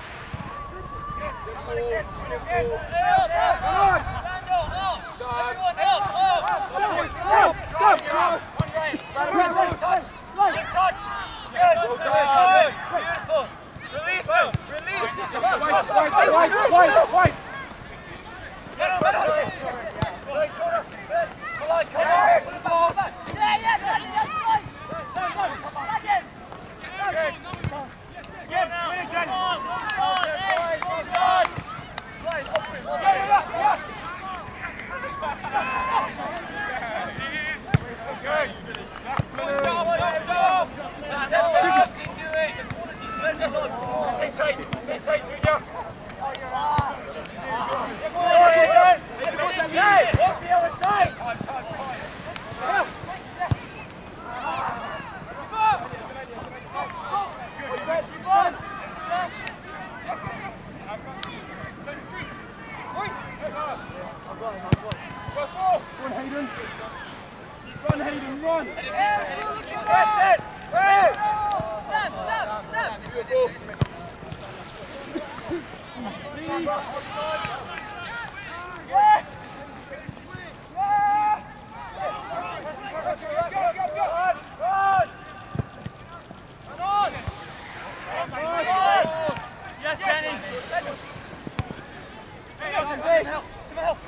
Stop, stop. Touch. Nice touch. Good. Good. Beautiful. Release them. Release. Wait, wait, wait, wait, wait. Middle, middle. Nice shoulder. Come on, come on. Put the ball back. Yeah, yeah, yeah, yeah. Back in. Again, win it, Danny. Okay. Stay tight, stay tight, Junior. Hey, off the other side. Run, Hayden. Run, Hayden, run. Press it. Hey. Sam, Sam, Sam. Yeah. Yeah. Go, go, go, go. Run. Run on. Run on. Yes, Danny. Hey, help. Help. Help.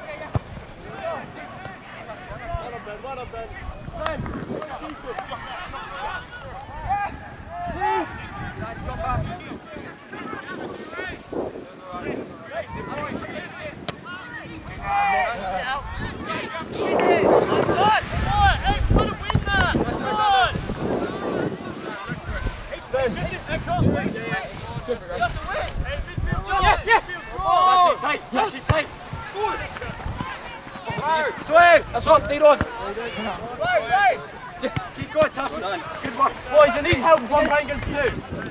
Well done, Ben. Well done, Ben. Ben. Swing! That's on, lead on. Right, right. Keep going, Tasha. Good work. Boys, I need help if I'm playing against two.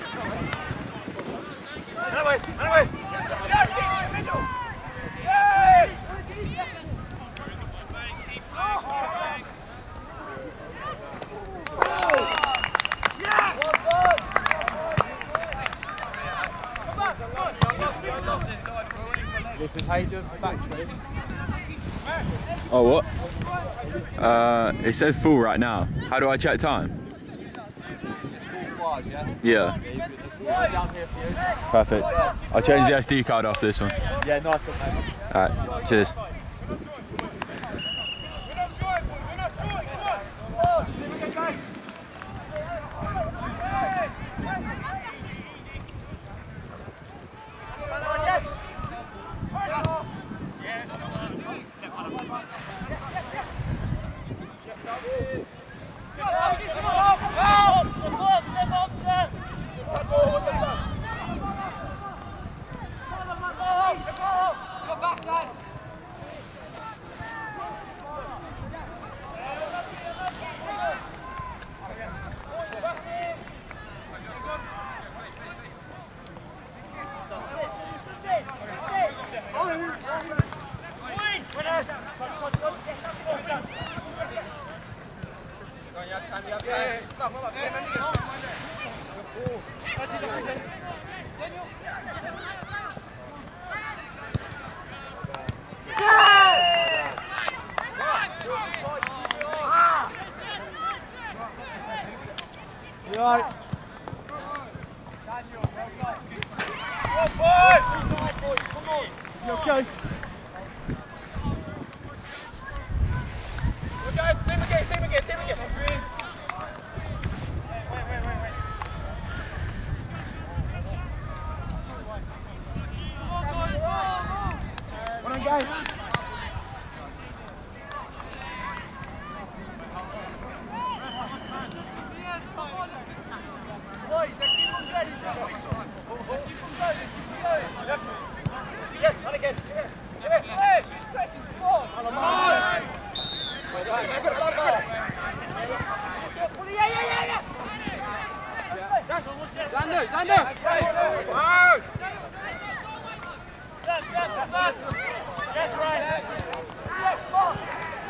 Anyway, anyway. Justin, in the middle. Yes. Yeah. Well done. Come back, come on. Listen, how you doing for back training? Oh, what? Uh, it says full right now. How do I check time? Yeah. Perfect. I'll change the S D card after this one. Yeah, nice one, mate. Alright, cheers. You okay? Same again, same again, same again. One on, guys. Boys, let's keep on going. Let's keep on going, let's keep on going. Yes, and again. Hey, she's pressing, come on. Come on. Yeah, yeah, yeah, yeah. Lander, Lander. Out. Sam, Sam, come on. Yes, right. Yes, come on.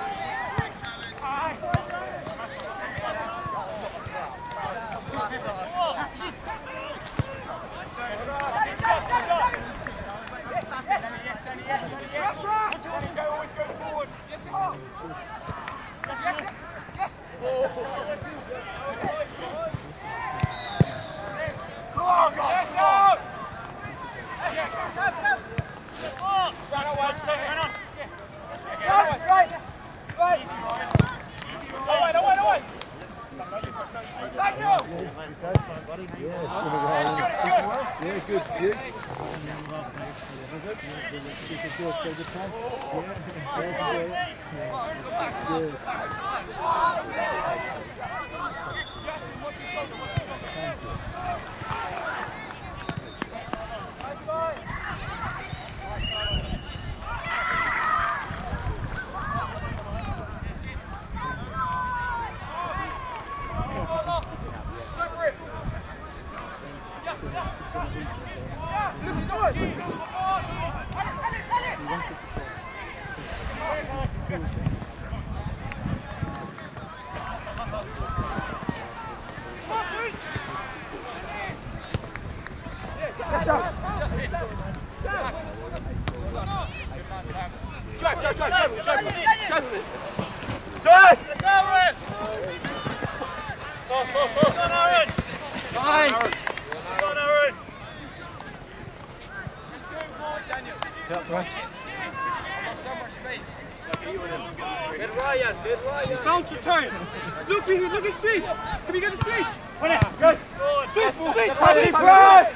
Yeah, good, good. Drive, drive, drive, drive, drive, drive. Drive! It's Aaron! Go, go, go. It's on Aaron! Nice! It's on Aaron! Let's go forward, Daniel. Yep, right. So much space. Good Ryan, good Ryan. Counter turn. Look, look at seat. Can we get a seat? Good. Seat, seat. Passing press!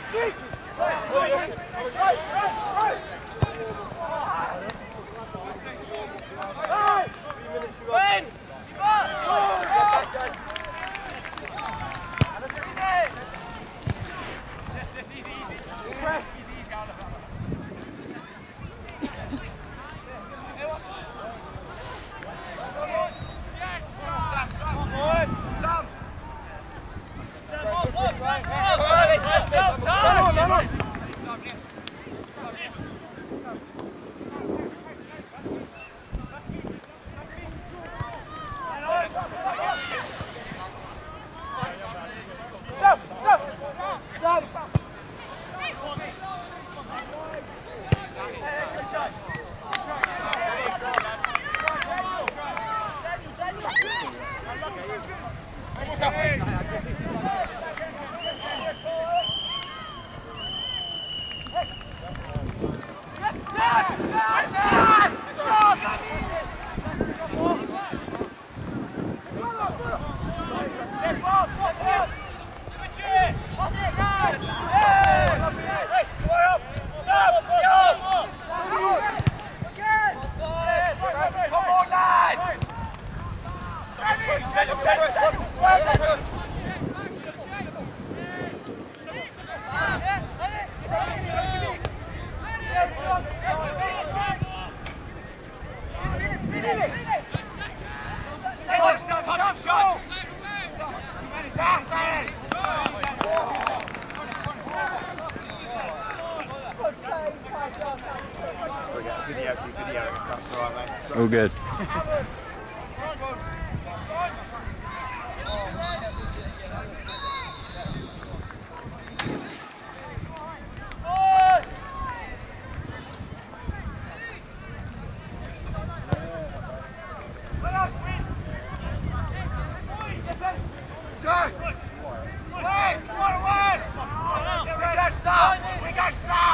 Win! Yes, easy, easy. Easy, easy, out of that. All good. We got some! We got some!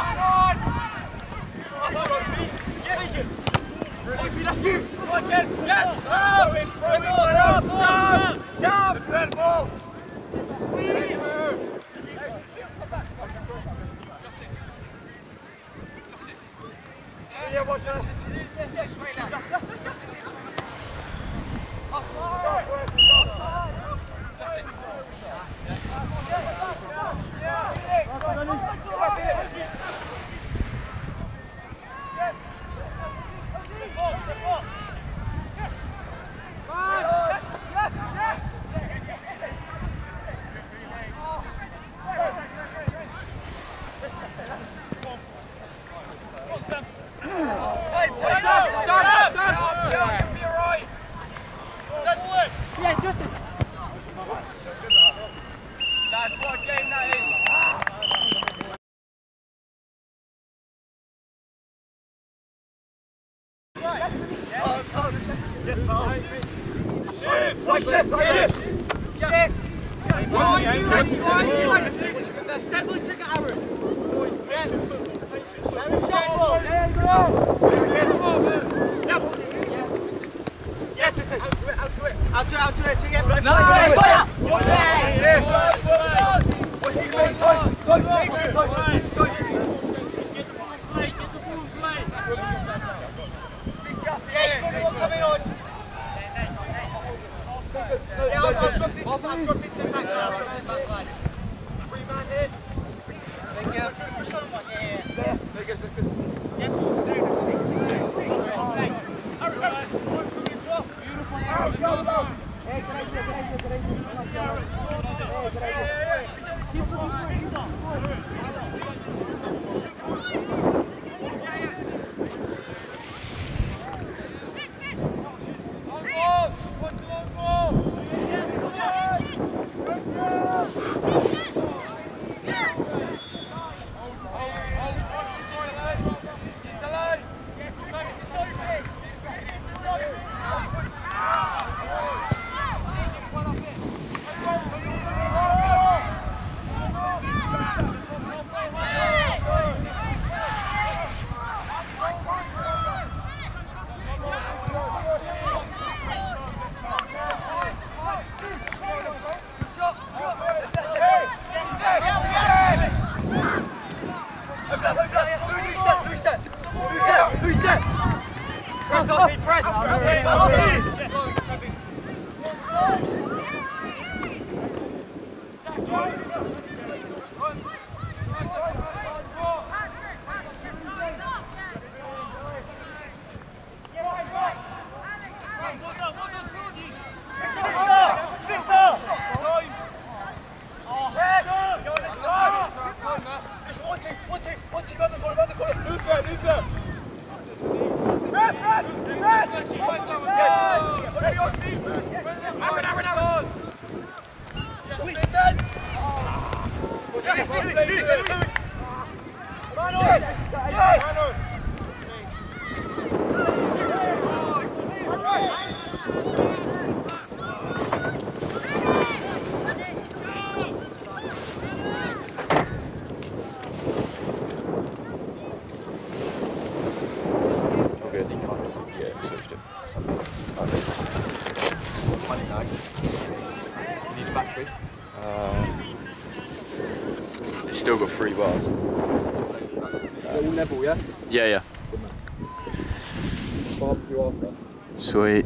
Still got three bars. All level, yeah? Yeah, yeah. Barbecue after. Sweet.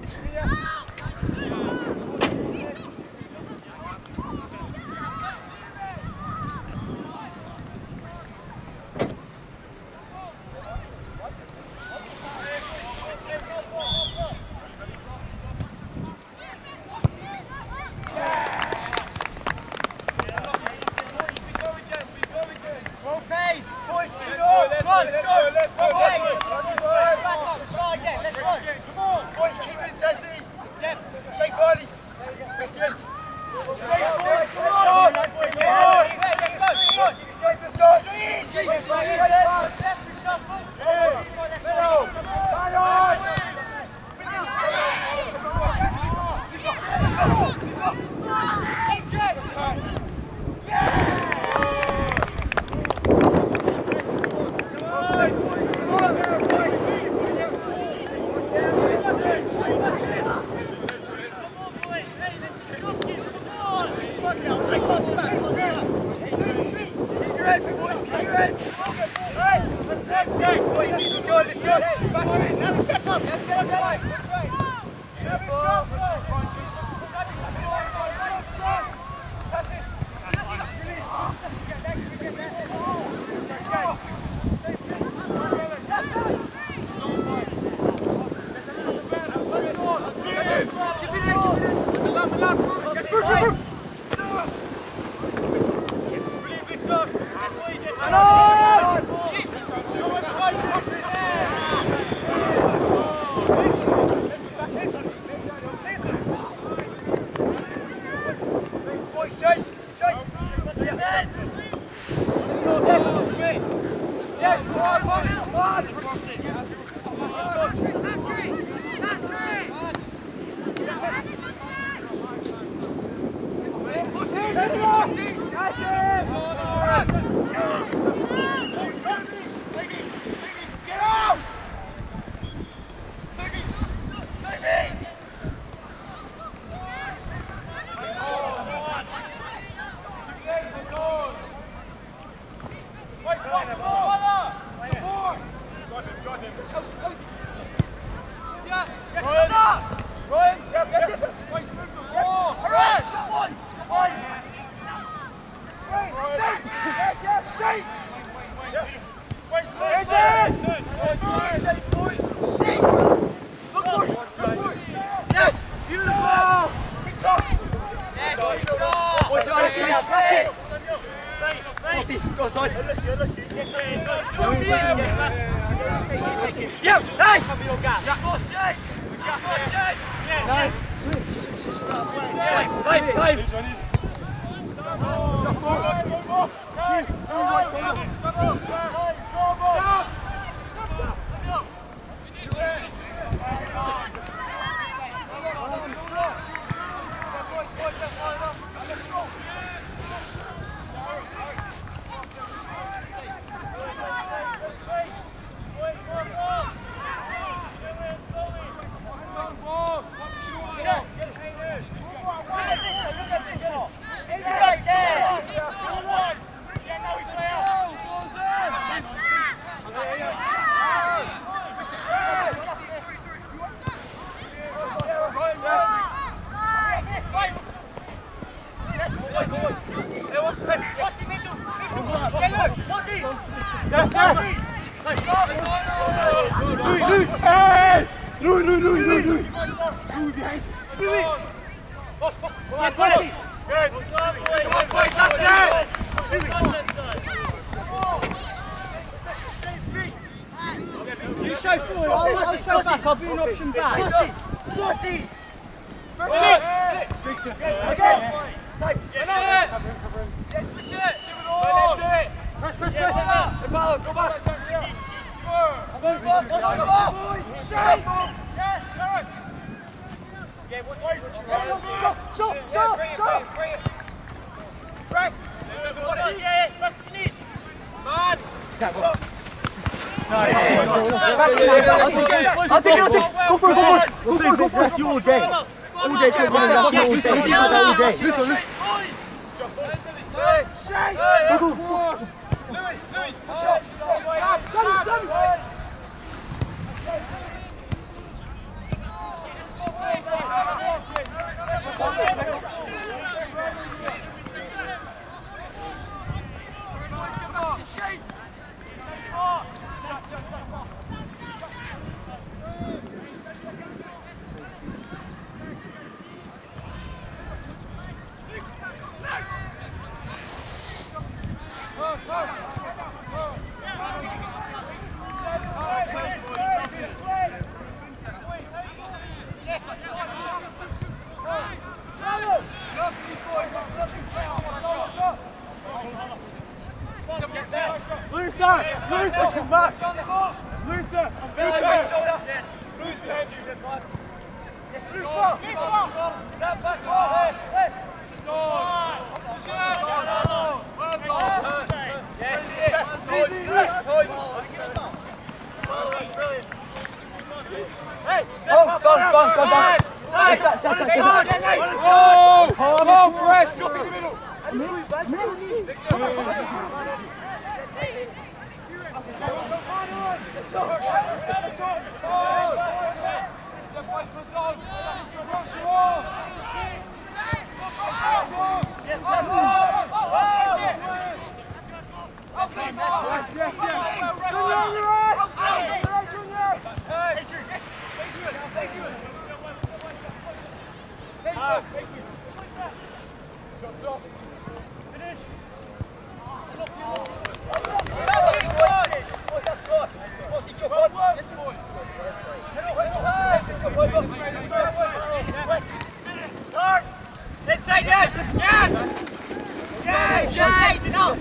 Inside, yes! Yes! Yes! Shade! Enough!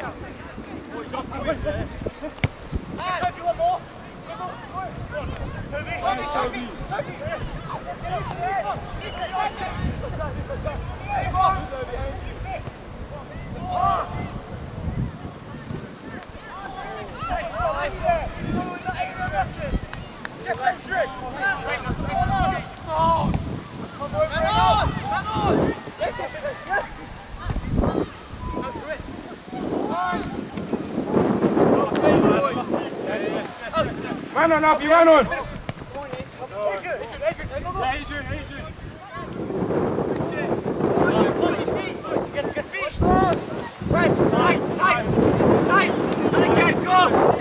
You want more? Toby! Toby! Toby! Yes, Adrian! Oh! Come on! Come on! Man on up, you man on! Adrian, Adrian, Adrian, Adrian. Press, tight, tight, tight, and again, go!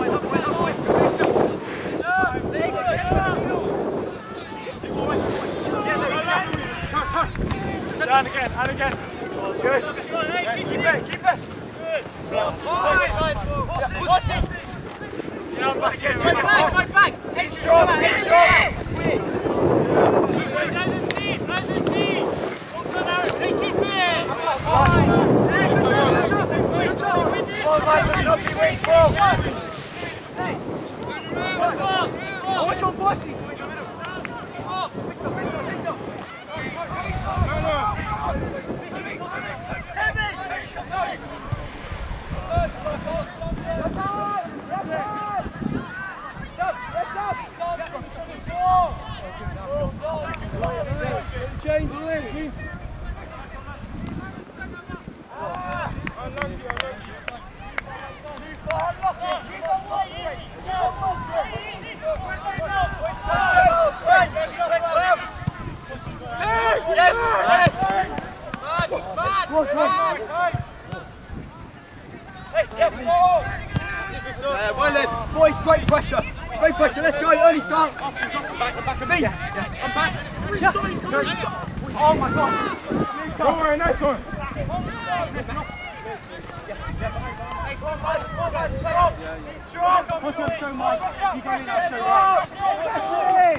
Down again, and again. Good. Keep it, keep it. What's it? Yeah, I'm back again. Right back, right back. It's strong, it's strong. What's your bossy? Change the lane. Yes, yes. Bad, bad, bad. Hey, get forward. Uh, well then, boys, great pressure. Great pressure, let's go, early start. I'm back, I'm back a bit. Yeah, yeah. I'm back. Yeah. Oh my God. Don't worry, nice one. He's strong. What's on show, Mike? You go in that show, right?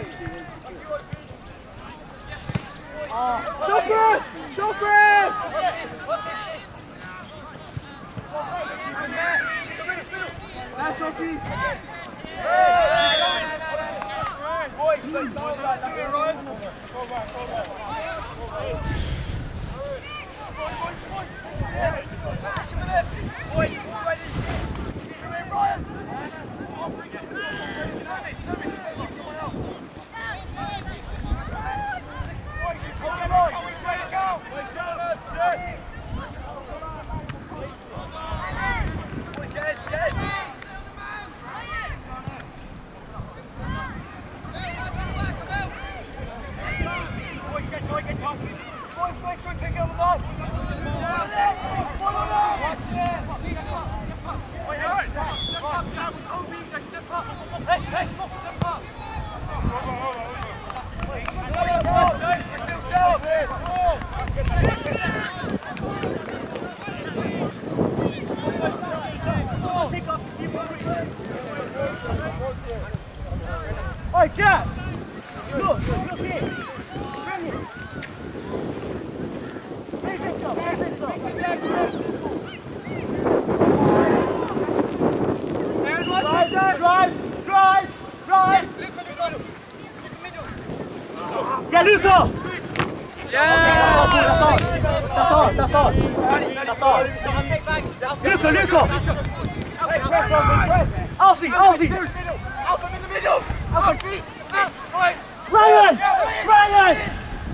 Chauffeur! Chauffeur! That's okay. Boys, let's go back. Go back, go back. Boys, ready. Come in, Ryan. Come on, ready to go. Boys, get in, get in. Boys, get tight, get tight. Boys, make sure you pick up the ball. One on it. Watch it. Wait, hey, step up, down with Toby, Jack, step up. Hey, hey, step up. Oi, Jack! Look, look here. Bring it. Hey, Victor, hey, Victor. Drive, drive, drive, drive. Yeah, Luca! Yeah! That's on, that's on, that's on. That's on. Luca, Luca! Hey, press, press. Alfie, Alfie! Alpha in the middle! Alpha feet! Up! Right! Ryan! Ryan!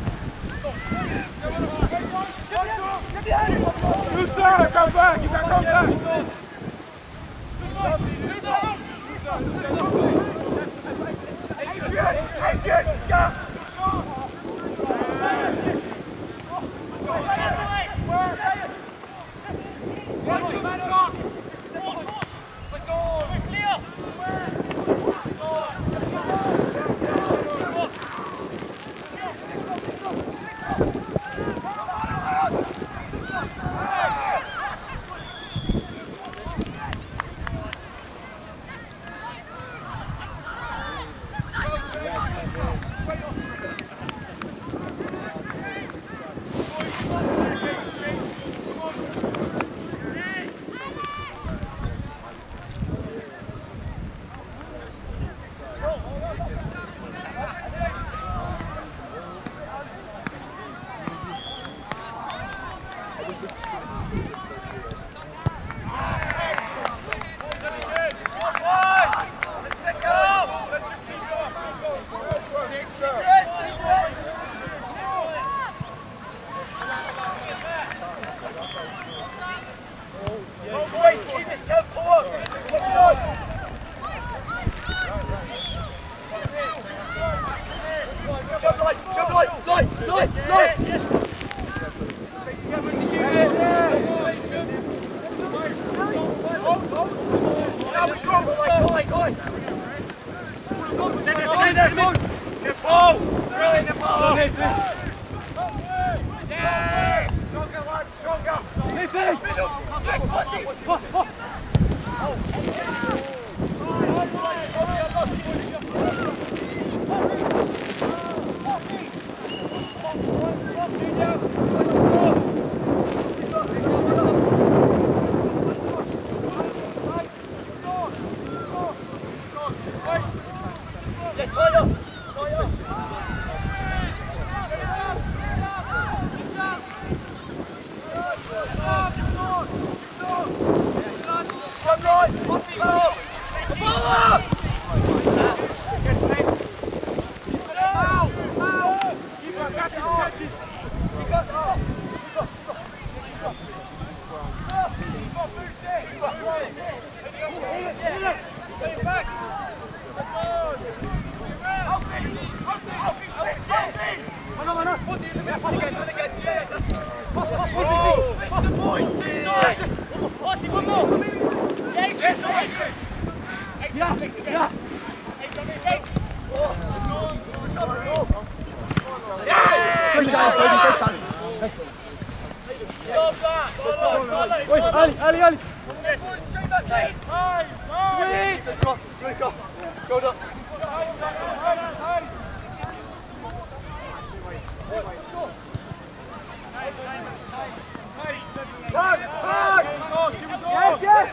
Good sir, come back, you can come back. Ali, Ali, Ali. Shoulder. Yes, yes.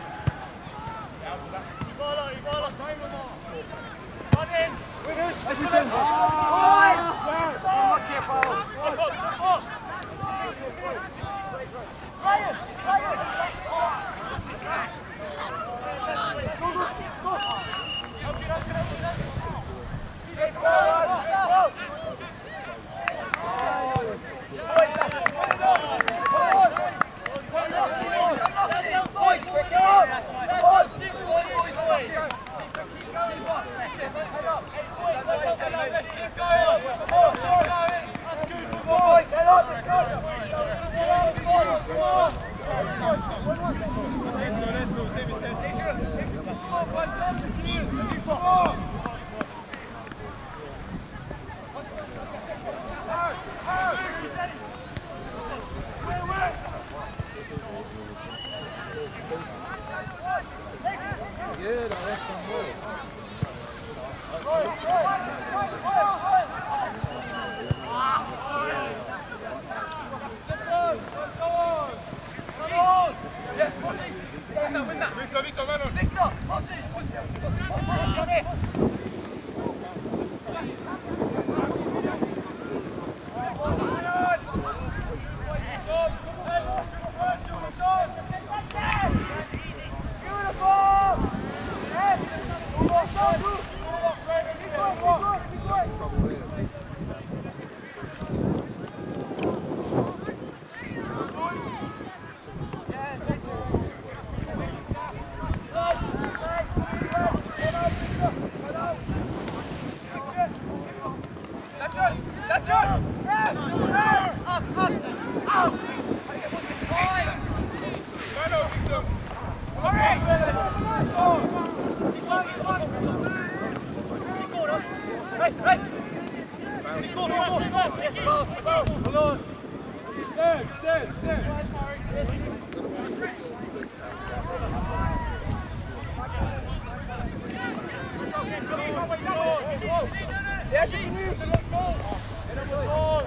Go, go, go. Ja, zie je nu? Ze loopt goal. En dan wordt goal.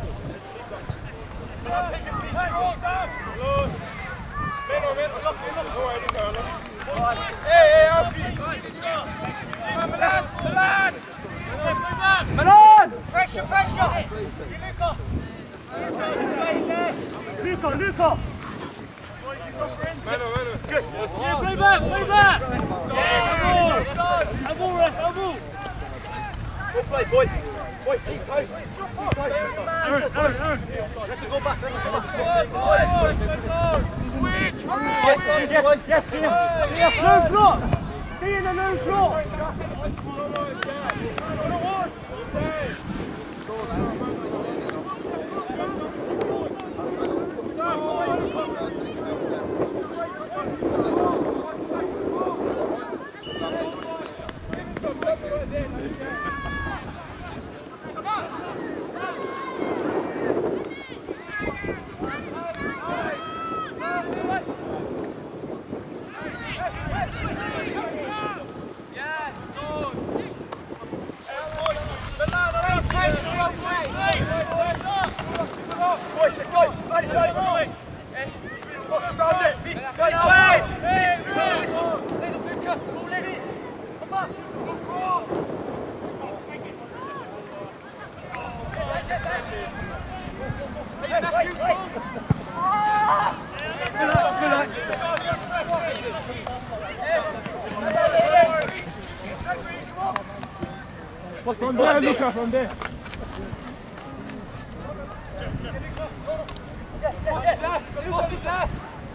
Hey, hey, Alfie! Milan, Milan! Milan! Pressure, pressure! Luca, Luca! Mano, mano. Good. Yeah, play back, play back! Yes! Elbow, ref, elbow! Good play, boys. Boys, keep close. Keep close. Aaron, Aaron, Aaron! Let it go back. Let it go back. Switch! Yes, yes, yes, Tina! No block! Tina, no block! From there, Luca, from there. Boss is there. Boss is there.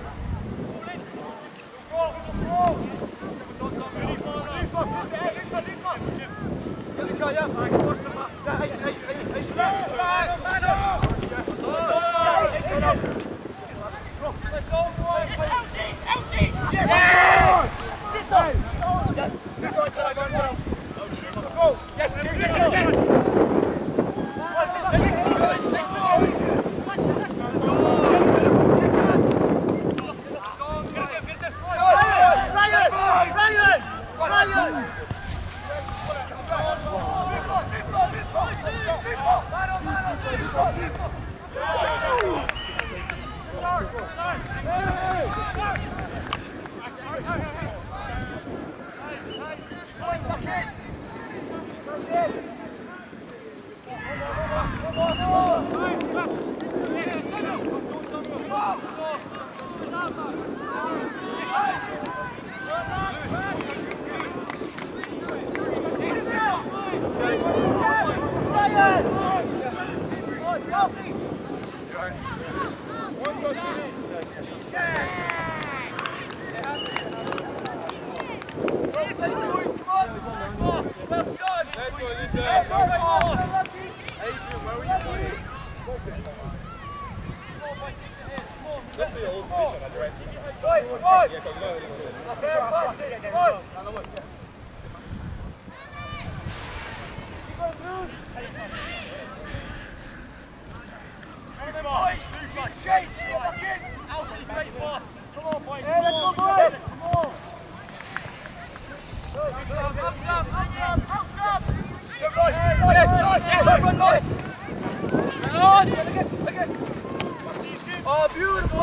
Oh, beautiful!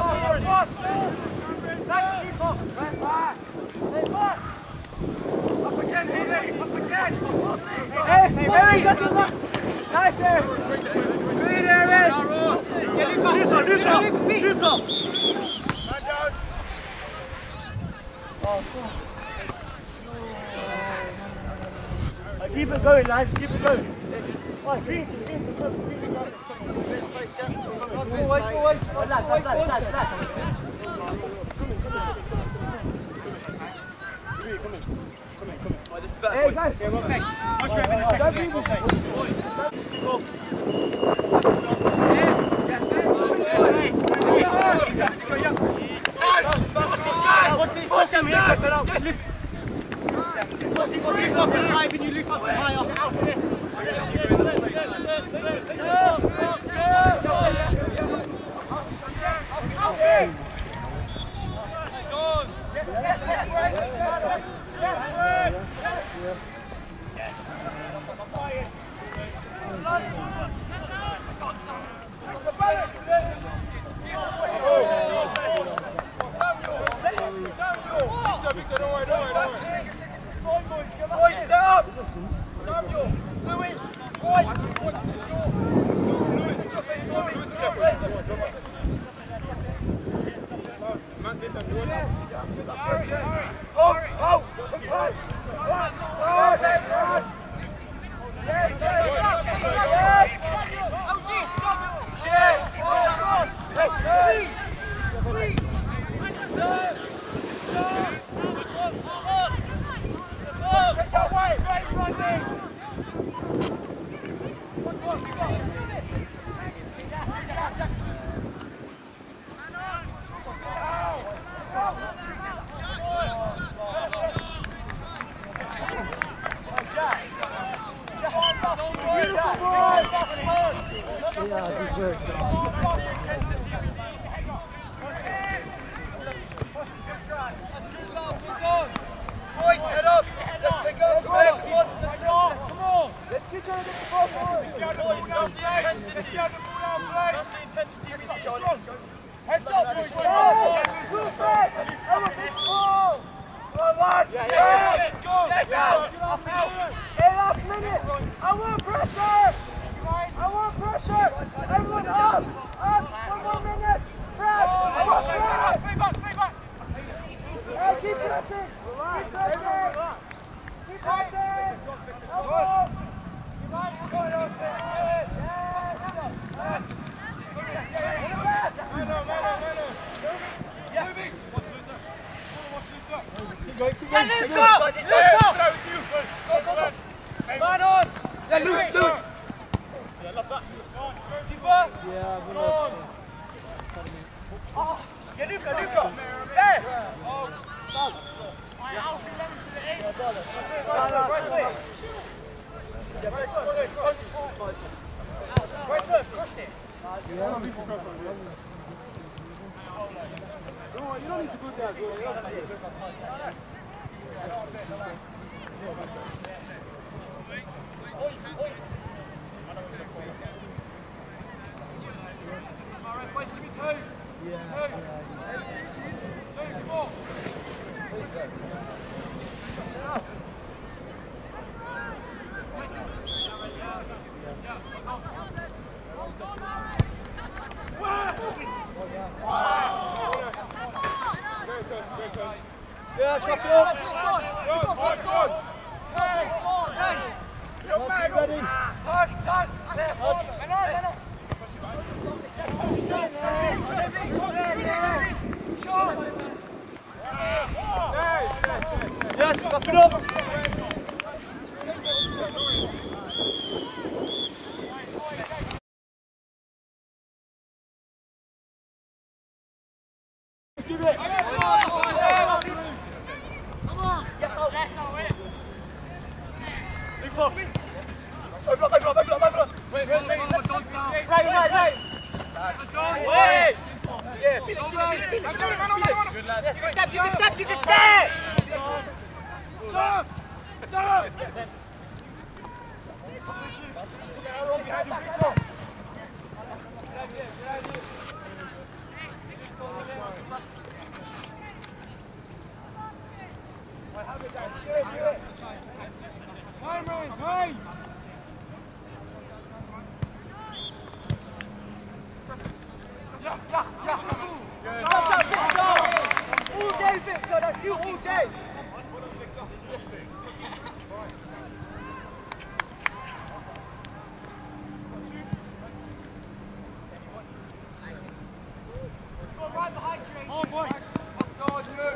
Up again, Healy! Up again! Hey, very good luck! Nice, Aaron! Good, Aaron! Yeah, Luca, Luca, Luca, Luca! Man down! Uh, keep it going, lads, keep it going. Oh, green, green, green, green, green. Forward, forward! Lads, lads, lads, lads, lads. Hey, guys! Watch your in a second. Go. Push him here, cut it out. Push him, push him up and high, when you lift up and higher. up! Samuel! Louis! White! Louis, stop it for me! Stop it! Oh! Oh! Okay! Yes! Yes! Yes! Oh, gee! Samuel! Shit! Hey! Hey! Please! Take that way! Right, running! Boys, head up! Let's pick up from there, come on! Let's go! Come on! Let's get down to the ball, boys! Let's get the ball down, play! Let's get the ball down, play! That's the intensity we need, John. Heads up, boys! Go fast! Come on, big ball! Go on, lads! Yes! Go! Yes, out! Hey, last minute! I want pressure! I want pressure! Everyone up! Up! One more minute! Press! I want press! Play back, play back! Hey, keep pressing! Keep pressing! Keep pressing! Come on! Keep on! Go on! Yeah, Luca! Luca! Man on! Yeah, Luke! Luke! Yeah, love that. Yeah, good on. Oh, yeah, Luca, Luca. There. Oh, right foot, cross it. You don't need to go there. Go Oi, oi. Alright, boys, give me two. Yeah. Two. Hey, two, two, two. Two, come on. Yeah, trust it up. Go, go, go. Ten, ten. Yes, man. Ready. Turn, turn. Left. Man on, man on. Yes, up it up. Give it. Come on. Yes, out. Yes, out. Big flop. Open up, open up, open up, open up. Wait, wait, wait. Right, right, right. Wait. Yeah, finish, finish, finish, finish. Yes, you can step, you can step, you can step. Stop. Stop. Time, Ryan, time! Yeah, yeah, yeah! That's that, Victor! All day, Victor, that's you all day! Right behind you, oh, boy! God, you!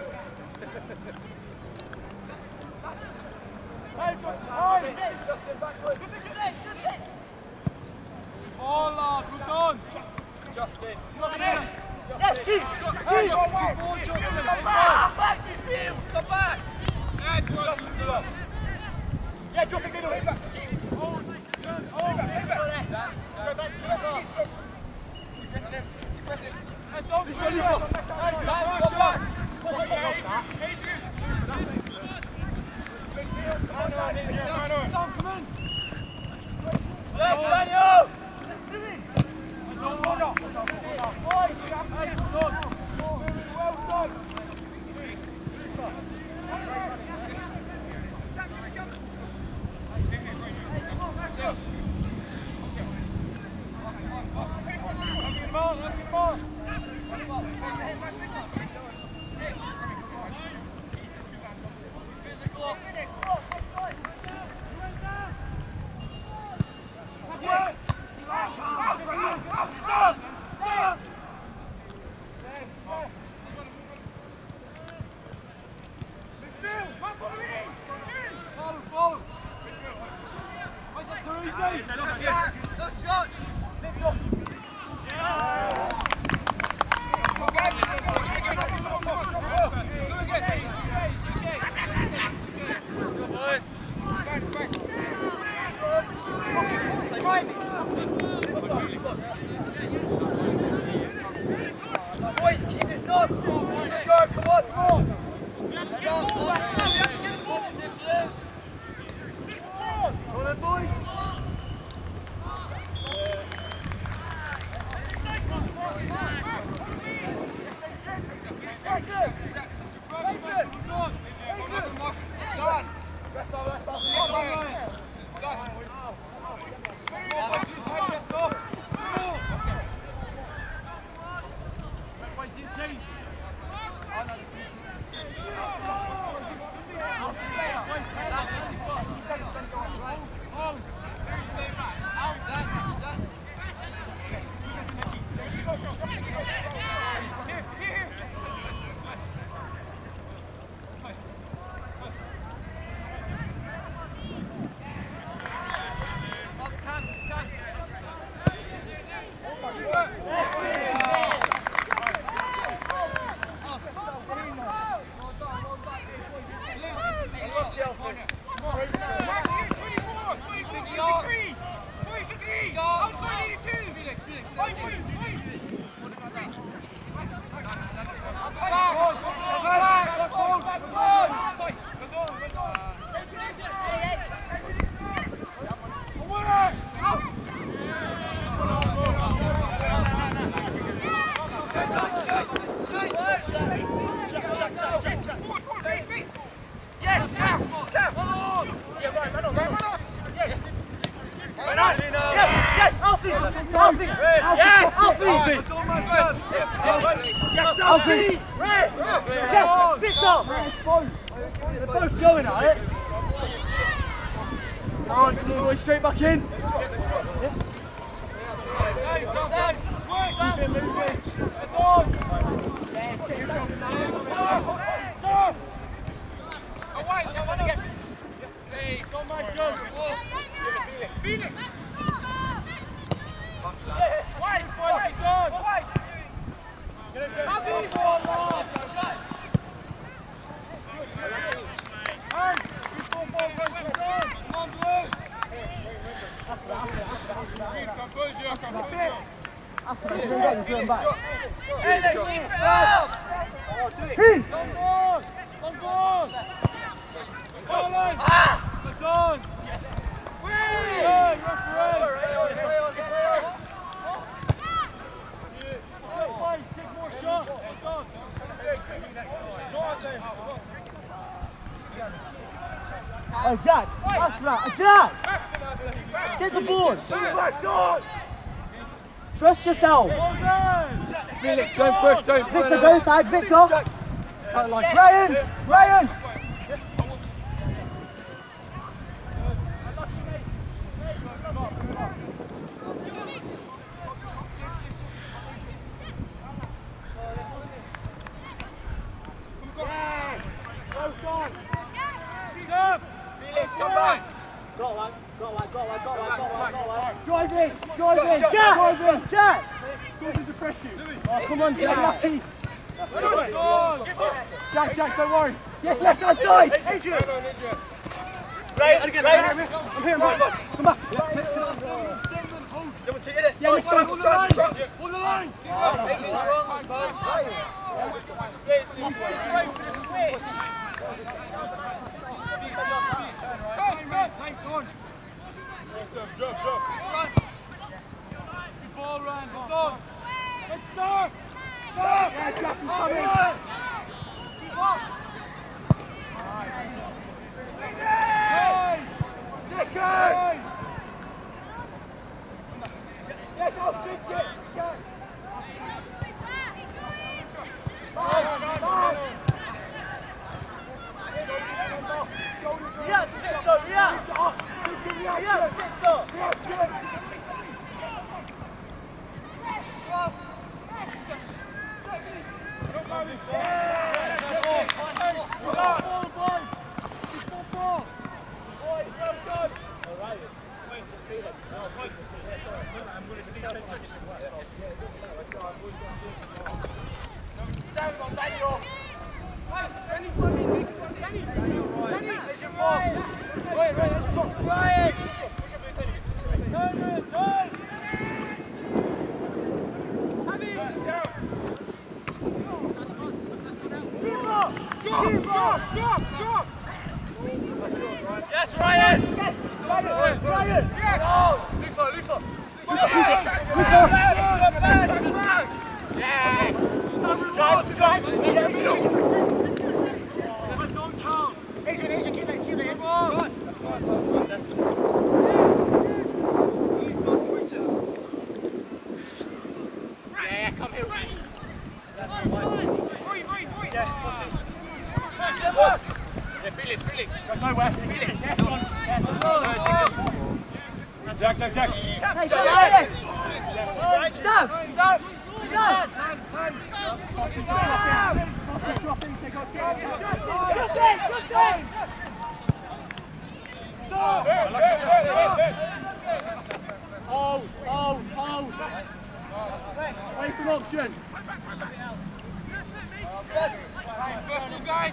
Hey, Justin! Oh, Justin, backwards! Oh, lad, well done! Justin! Yes, keep! Keep! Come on, Justin! Come back! Back, midfield! Come back! Yeah, it's Justin! Yeah, drop it middle! Back to Keith! Oh, oh! Back, back! Go back to Keith! Keep pressing! And don't go back! Hey, go back! Come on, Adrian! Come on! Let's Daniel! Well done! Boys, keep this up! Go, come on, come on! Come on, boys! Alfie! Red! Yes! Victor! They're both going at it. Come on, come on, boys, straight back in. Yes. Keep it moving. Hey, go, Mike, go! Phoenix! White, white, done! White! Hey, let's keep it up! In! Come on! Come on! Come on! Ah! Come on! Hey, referee! Take more shots! Oh, Jack! After that! Jack! Get the board! Trust yourself! Felix, don't push, don't push. Victor, go inside, Victor! Ryan! Ryan! Felix, come back! Got one, got one, got one, got one, got one, got one. Drive in, drive in, Jack! Drive in, Jack! Scores into press you. Oh, come on, Jack, lucky. Jack, Jack, don't worry. Yes, left hand side. Adrian. Right, again, right. I'm here, I'm here. Come back. Yeah, next time. Hold the line! Hold the line! Adrian's wrong, man. Right for the switch. Time, run, time, turn. Jump, jump. Run. Good ball, Ryan. Let's go. Let's start. Stop. Yeah, Jack, he's coming. Keep up. Hey. Second. Yes, I'll shoot it. Yeah, Victor, yeah. Yeah, Victor. Ryan! Push up, push up, Turn it, turn! Abby! Drop, drop, drop, drop! Yes, Ryan! Yes, Ryan! Ryan! Yes! Lufa, Lufa! Lufa! Yes! Time, time! Don't count! Adrian, Adrian, keep it, keep it in. Come on! Yeah, come here. Free, free, free! Yeah, Felix, Felix. Goes nowhere. Felix, yes. Jack, Jack, Jack. Hey, stop! Stop! Stop! Stop! Hold, hold, hold. Away from option. Careful, guys.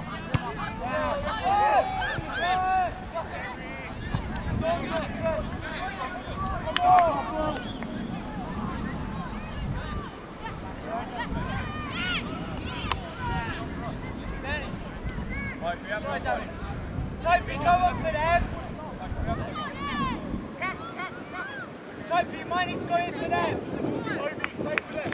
Toby, go up for them. Toby, you might need to go in for them. Toby, play for them.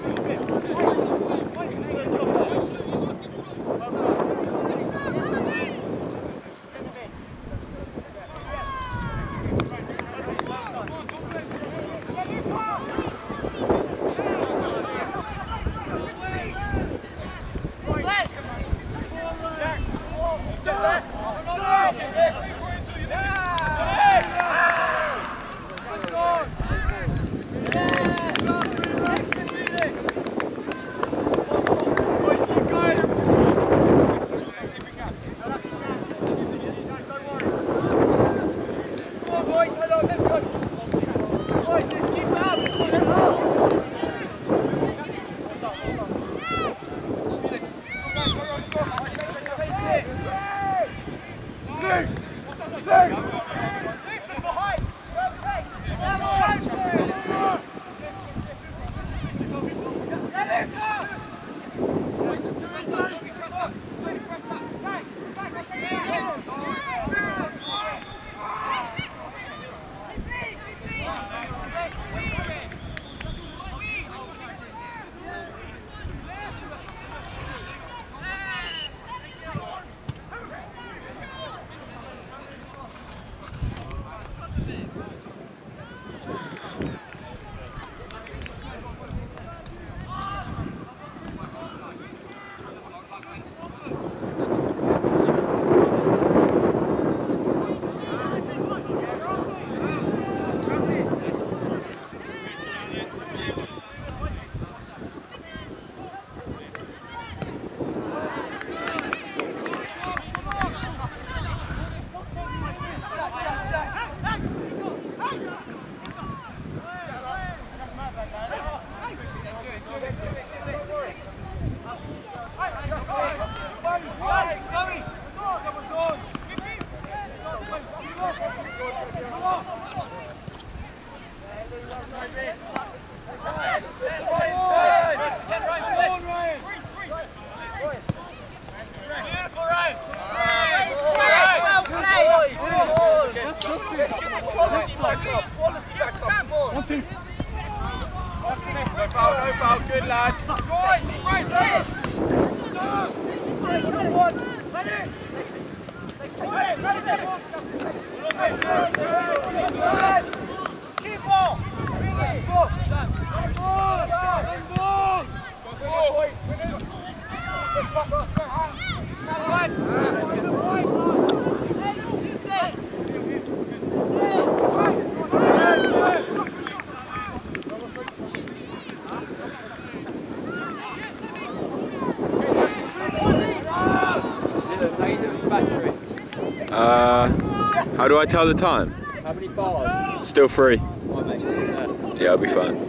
Uh, how do I tell the time? How many bars? Still free. Oh, mate. Yeah. Yeah, I'll be fine.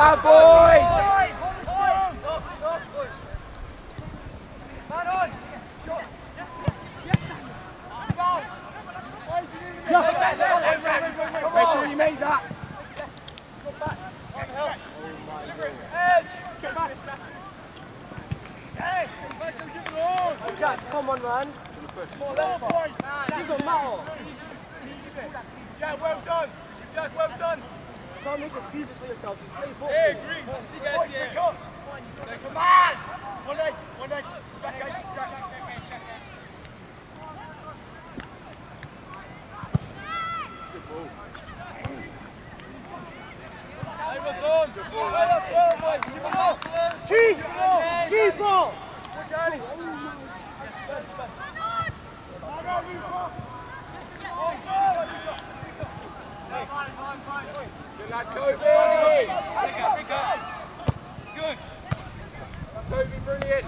Bad boys! Man on! Make sure you make that. Yes! Jack, come on, man. Doesn't matter. Jack, well done! Jack, well done! Don't make excuses for yourself. Just play football. Hey, Green! See guys here! Come on! One edge! One edge! Jack, Jack, Jack, Jack, Jack, Good ball. Hey, well done! Good ball! Well done, boys! Keep it up! Keep! Keep on! Push early! Good lad, Toby! Take it, take it! Good! Toby, brilliant!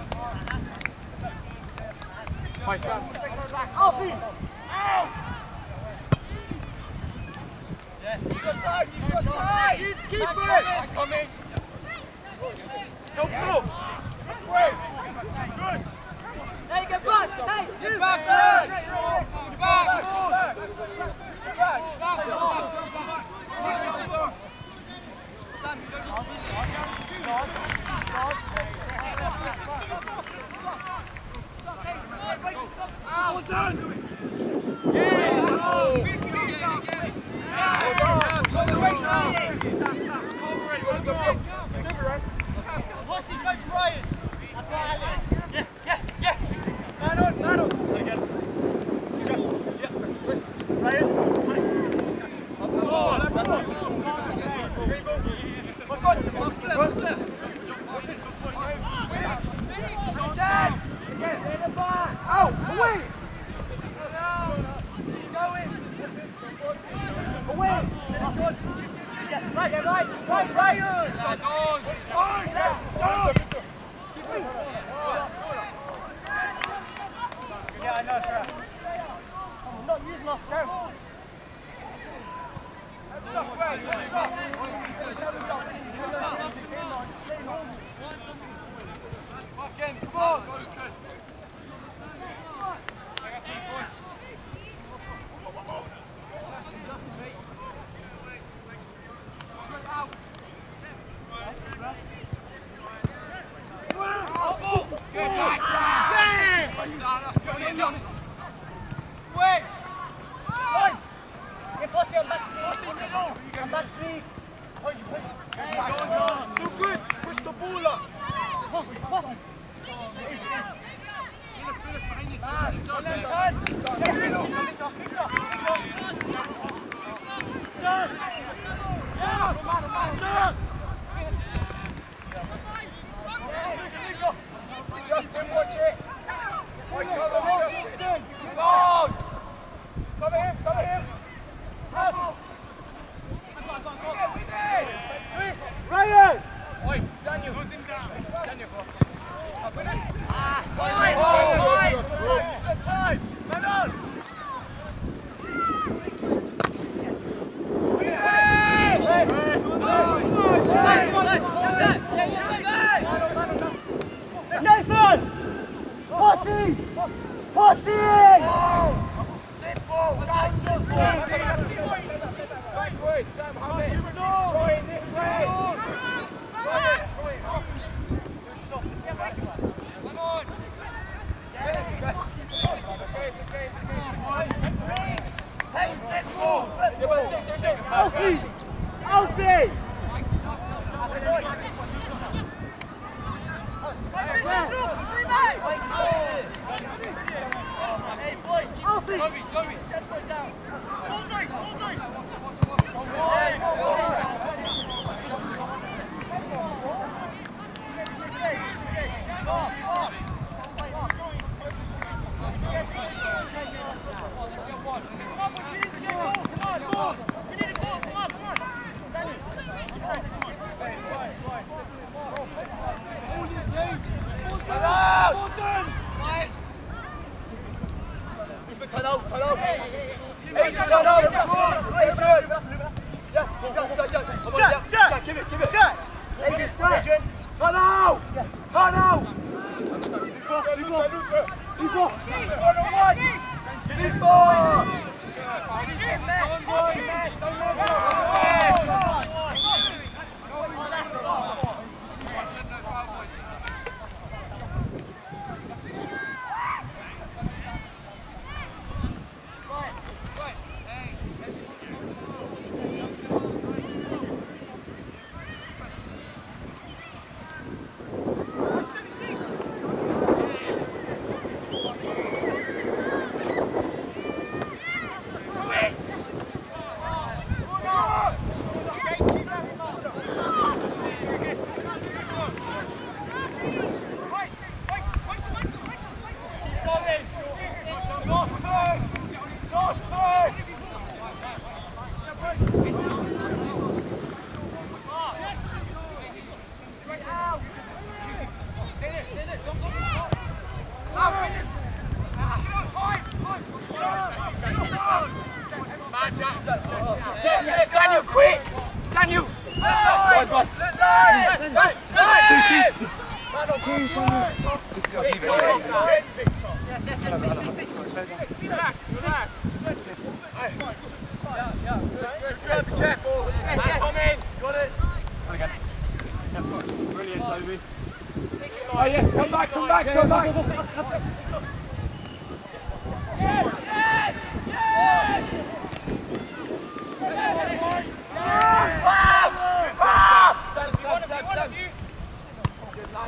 Nice, Sam. Alfie! Yeah, you got time, you got time! Keep it! I'm coming! Help, go! Where's? Good! Hey, get back! Hey, Get back, man! Get back! Get back! Well done! What's he going to Ryan? I've got Alex. Yeah, yeah, yeah. Man on, man on. Ryan. Oh, that's one. Out! Away! Away! Yes, right, right, right, right. Right on. Right, stop. Yeah, I know, sir. I'm not using us now. That's up, Wes, that's up. Back in, come on. So good, push the ball up. Posse, posse. Justin, watch it. Come on, Justin. Come on. Cover him, cover him. Ryan! Oi, Daniel. Daniel, go. Ah, time. Oh, Time. Time. Time. Man on. Nathan! Posse! Posse! Backwards, Sam Hammett. Ryan, this way. Ryan, Ryan. Soft Adrian, turn out! Turn out! Before! On the one! Before! Daniel, quick! Daniel! Relax, relax. Careful! Come in! Got it! Brilliant, Toby. Oh yes, come back, come back, come back! Yes! Yes! Yes! Sam, Sam, Sam, Sam. Good luck,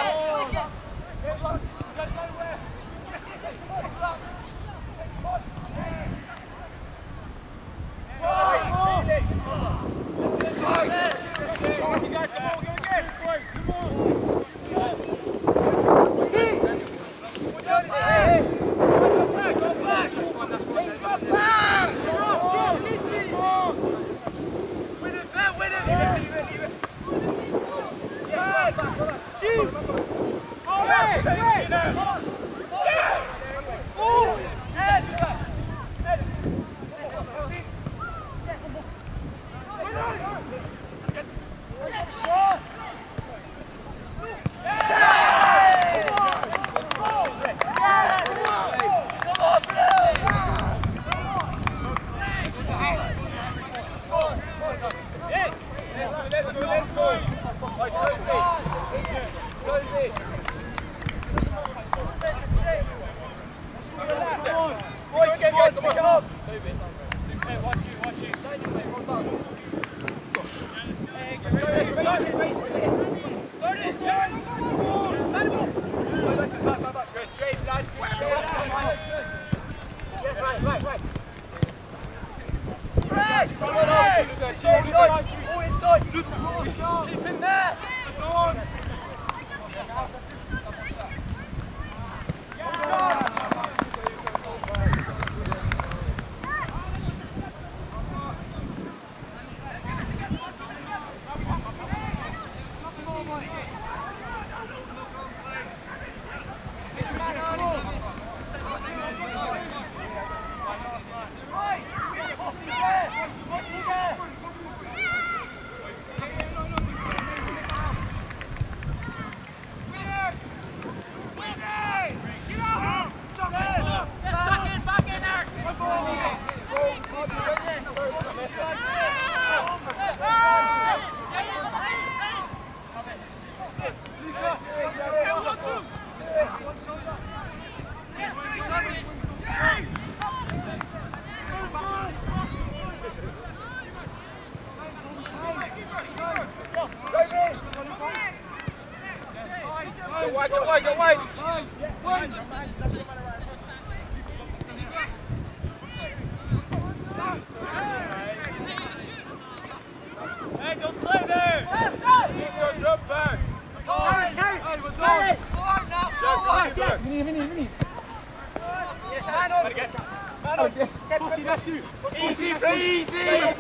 Easy, easy!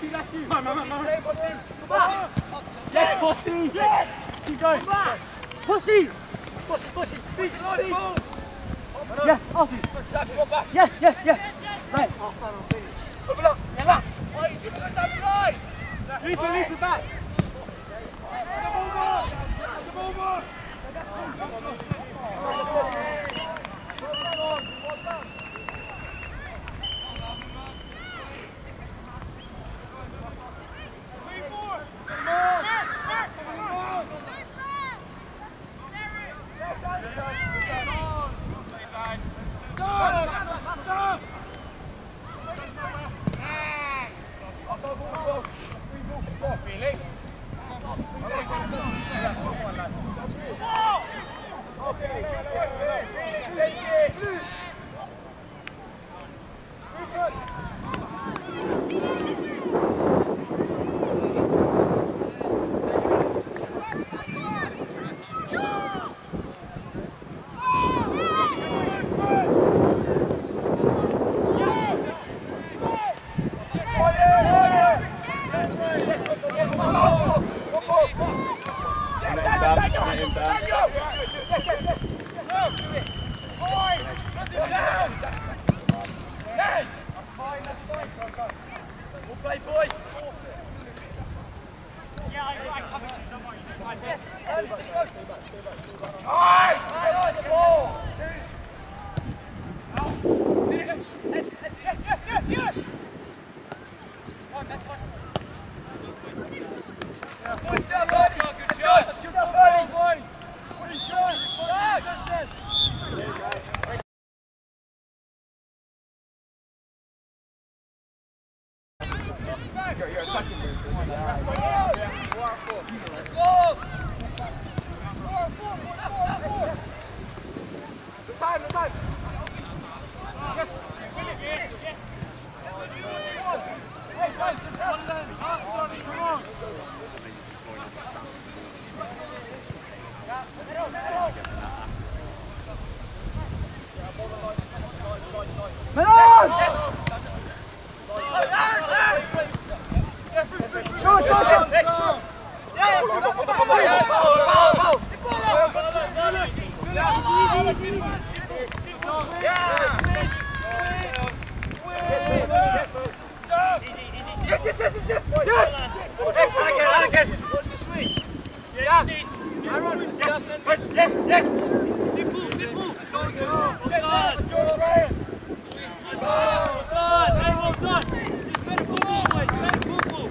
Yes, Pussy! Yes! Keep going! Pussy! Pussy, pussy, pussy, pussy! Yes, Alfie! Sam, drop back! Yes, yes, yes! Right! Open up! Relax! Why is he going down the line? Leave the, leave the back! inbound. Get inbound. We'll play, boys. Yeah, I, I covered you, don't worry. Yes. Alright, on the ball. Yes, yes, yes, yes. Time, that time. Boys, down, buddy. Good shot. Let's go, buddy. What is shot? Shot. You're, you're attacking me. Go! Four, four, four, four, four. The time, the time. Yes. Hey, guys, just one lane. Half Johnny, come on. Menon! Go, go, go! Yes, yes, yes, yes, yes! Yes! Hey, out again, out again! Watch the switch! Yeah! Aaron! Yes, yes, yes! Simple, simple. Well done! What's yours, Ryan? Well done, hey, well done. It's better football, boys, better football.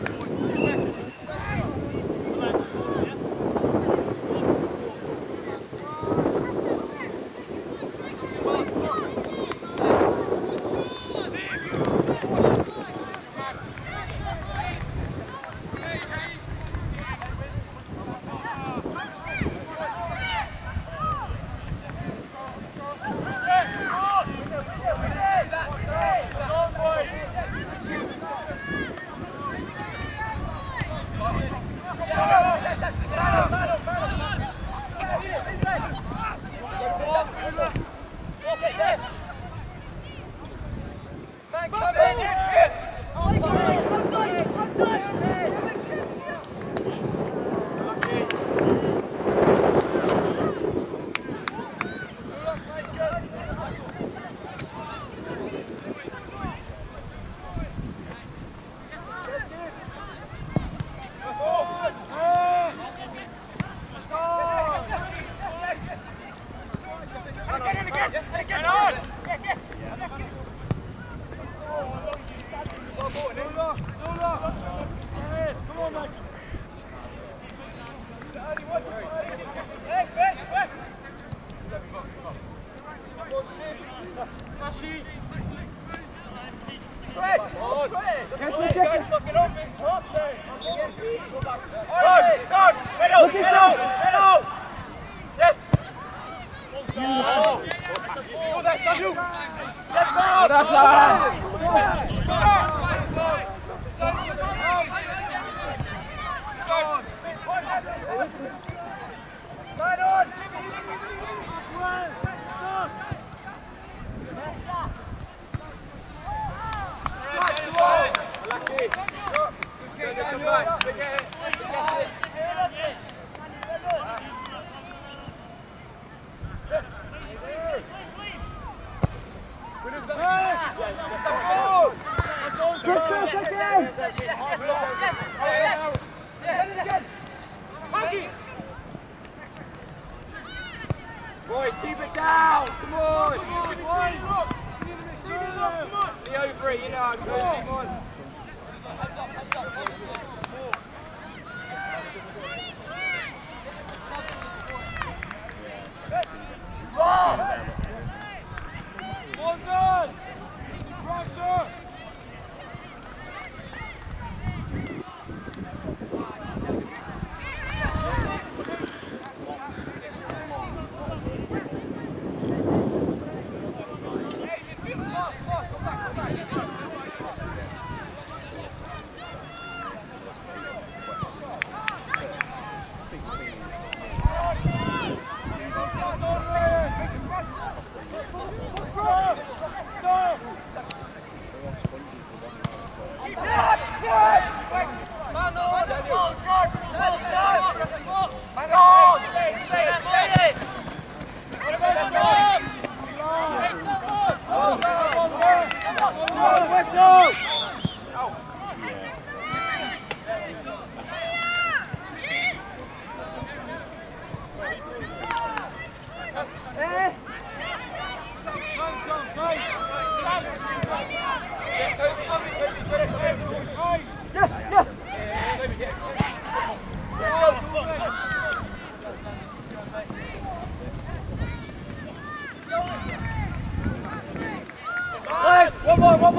Boys, keep it down! Come on! Come on, boys! Leo free, you know I'm good. Come on! Well done! Pressure!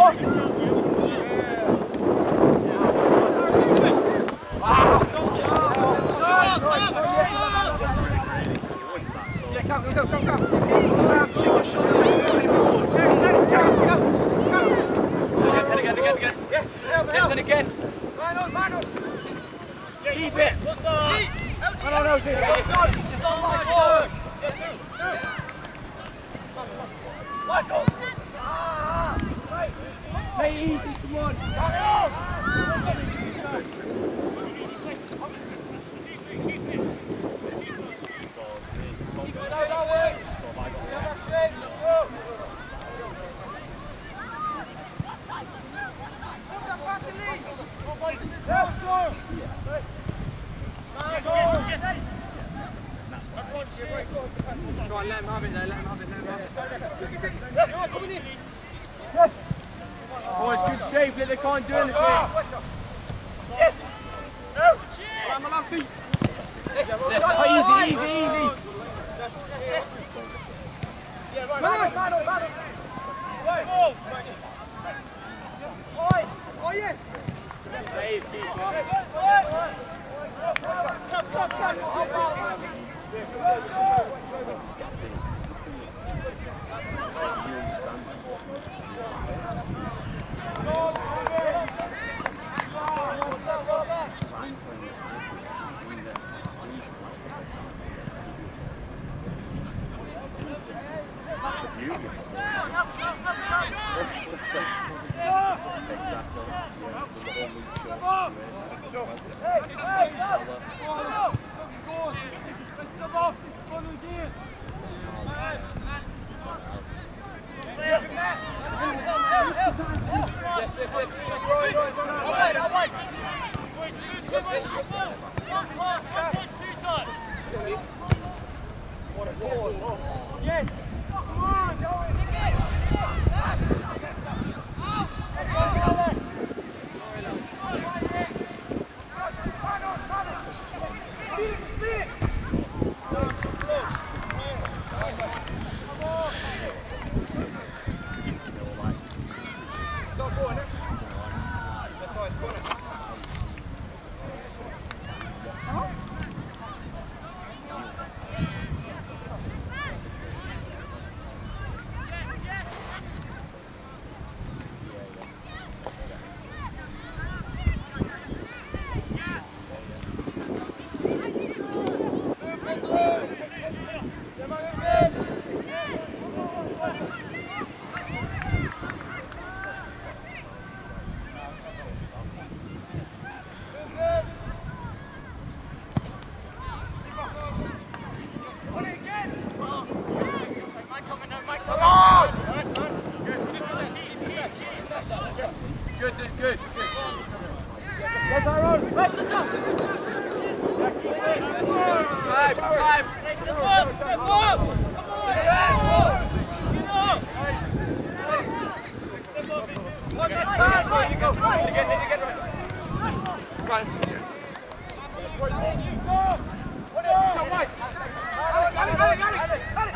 Keep it! No, no, no, Michael! Play easy, come on! Carry on! Try and let him have it there, let him have it, let him have it. Yes! Oh, it's good shape, they can't do anything. Yes! No! Come on, feet. Oh, easy, easy, easy. Man on, man on, man on. Oh, yes! Save, keeper. Tap, tap, tap. That's the beauty. Yes! Come on! Good, good, good. Yes, Aaron! Where's the duck? Time, time. Step up! Step up! Come on! One more time! Right, you go! Right, again, again, right. Right. Come on! Alex, Alex, Alex, Alex, Alex!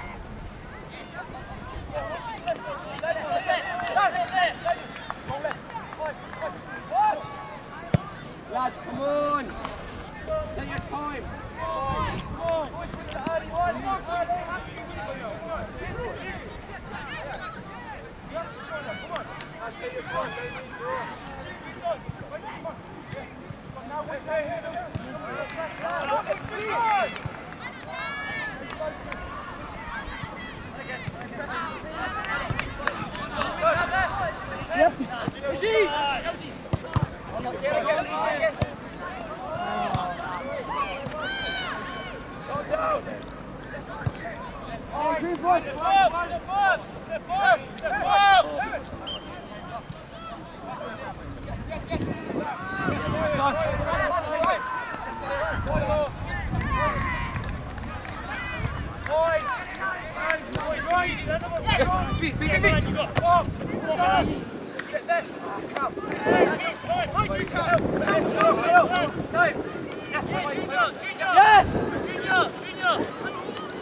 Lads, come on. Take your time.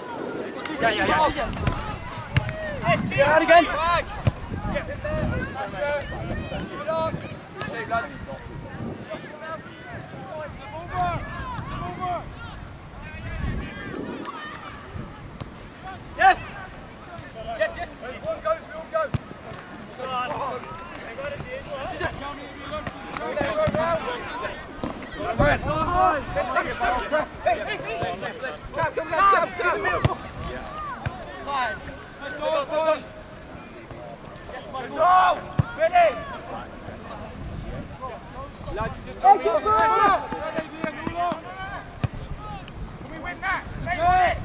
Yeah, yeah, yeah. Get out again. Yes! Yes, yes. If one goes, we all go. Can we win that? They want it!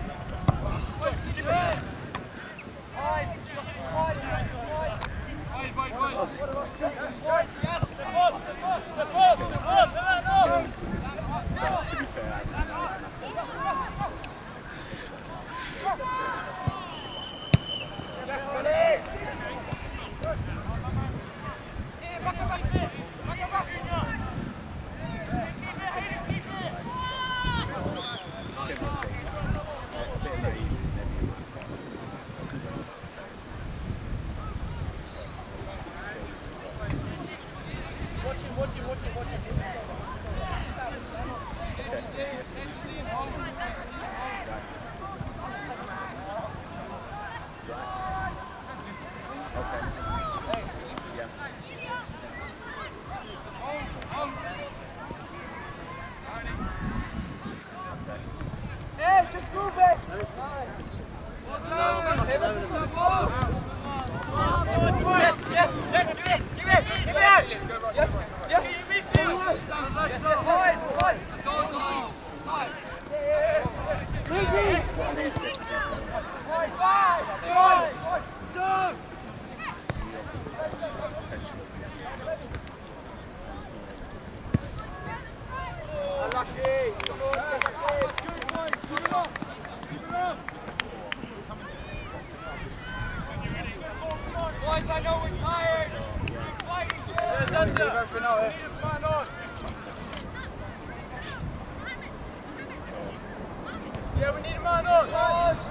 To be fair, I Watch him, watch him, watch him, watch him. Hey, just move it! Yes, yes, yes, give it, give it, give it out! Yes, yes. Yes, yes, time, time. Time. Five, five, five, stop! Unlucky. Come on, good boys, keep it up. Keep it up. Boys, I know we're tired. Keep fighting. There's under. Man on. Yeah, we need a man on. On.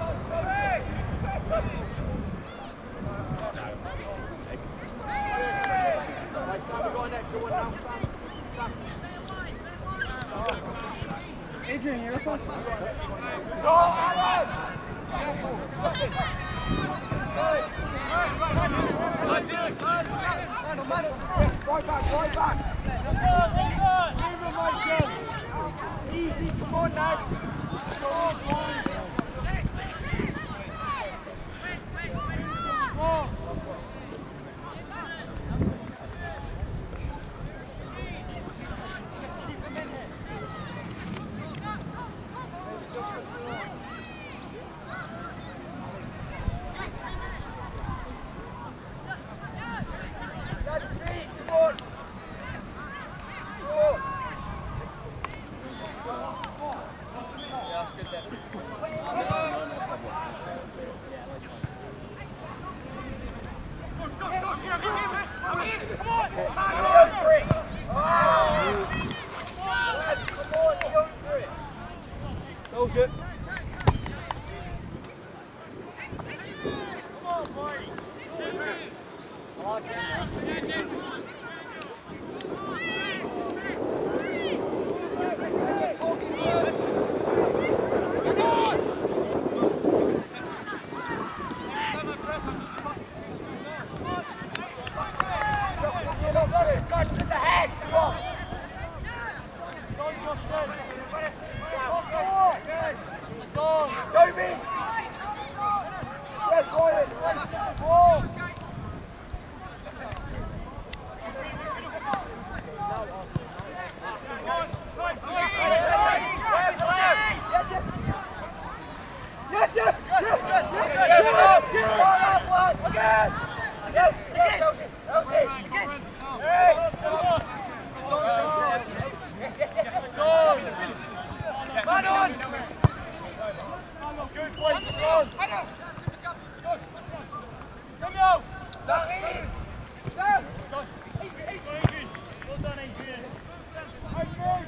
Adrian, you're fine. Go, Alan! Right back, right back. Easy, come on, lads. Come on, come on. That's me, come on. Go. Yeah, that's good then. Soldier. Come on, boy. I like it. Toby! Yes, Ryan! Ball! Yes, yes! Yes, yes! Yes, stop! Yes, stop! Again! Yes, again! Elsie! Again! Hey! Go! Man on! Good boys, it's on! Samuel! Zahid! Sam! Adrian! Well done, Adrian! Adrian!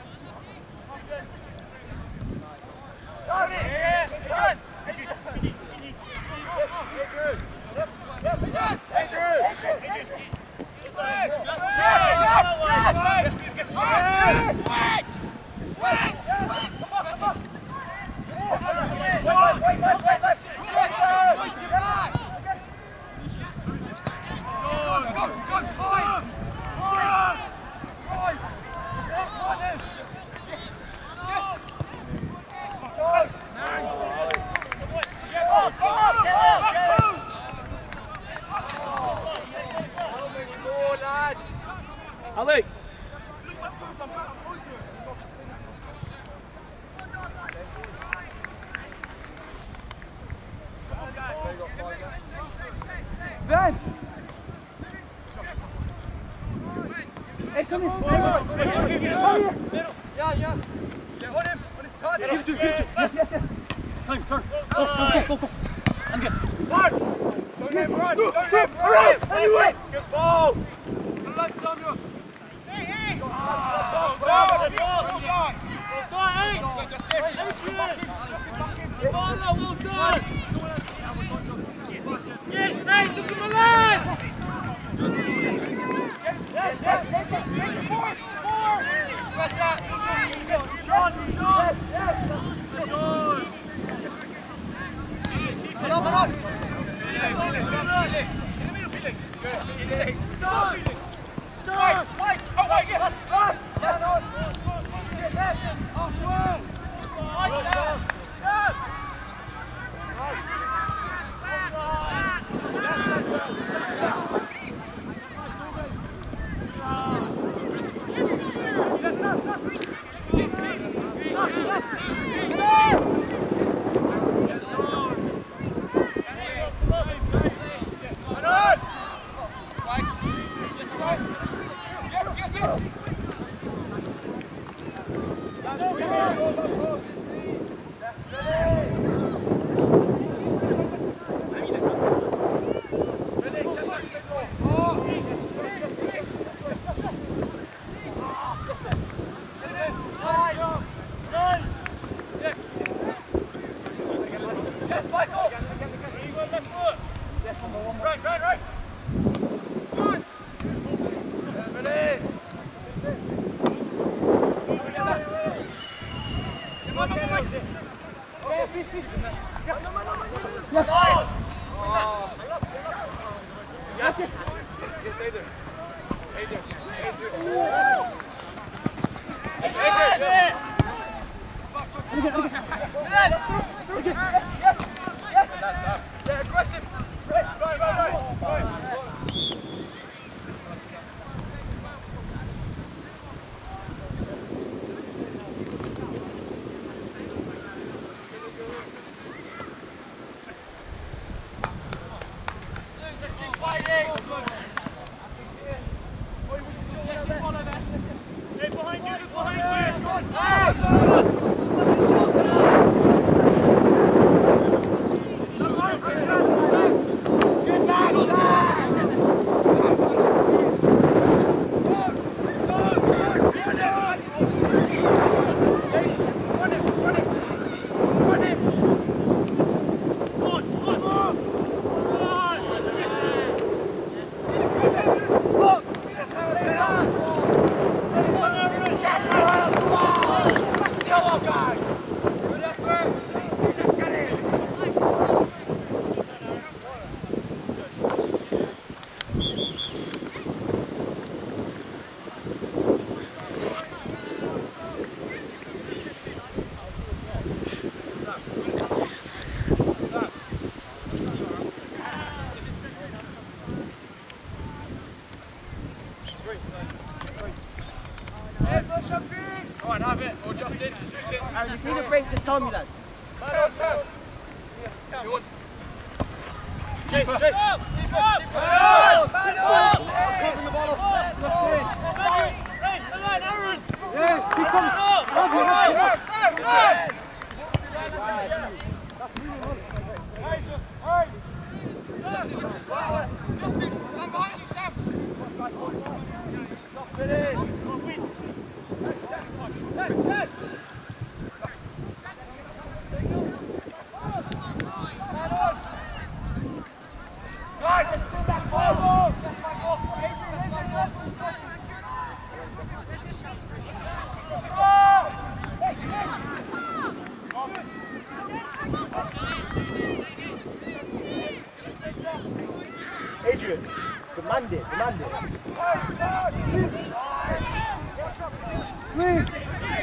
Got it! Yeah! Adrian! Adrian! Adrian! Adrian! Adrian! Ali! Ben! Hey, come in! Hey, Yeah, yeah. Get on him when it's touch. give it to him, give it to him! Yes, yes, yes! Time, turn. Go, go, go, go, go. And get. Run! Don't let him run! Don't let him run! Anyway! Good ball! Good luck, Samuel! Hey, hey! Ah, Well go, done, go, well done, eh? go, just get him. Well done! Yes, hey, look at my lad! Yes, yes, yes, four, four! Press that! Sean, Sean! Good goal! Come on, come on! Felix, Felix, Felix! In the middle, Felix! Good. Felix! Stop! Felix! Stop! Wait! Oh, wait, yeah! Run! Yes, on! Get left! Off well! Right down! Down! Go on, have it. Or Justin, switch it. Aaron, if you need a break, just tell me that. Man on, come. Chase, chase. Keep up, keep up. Man on, man on. Covering the ball off. Yes, keep coming. Have you, have you. Hey, just, hey. Justin, stand behind you, Sam. Finish. Adrian, demand it, demand it. Swing!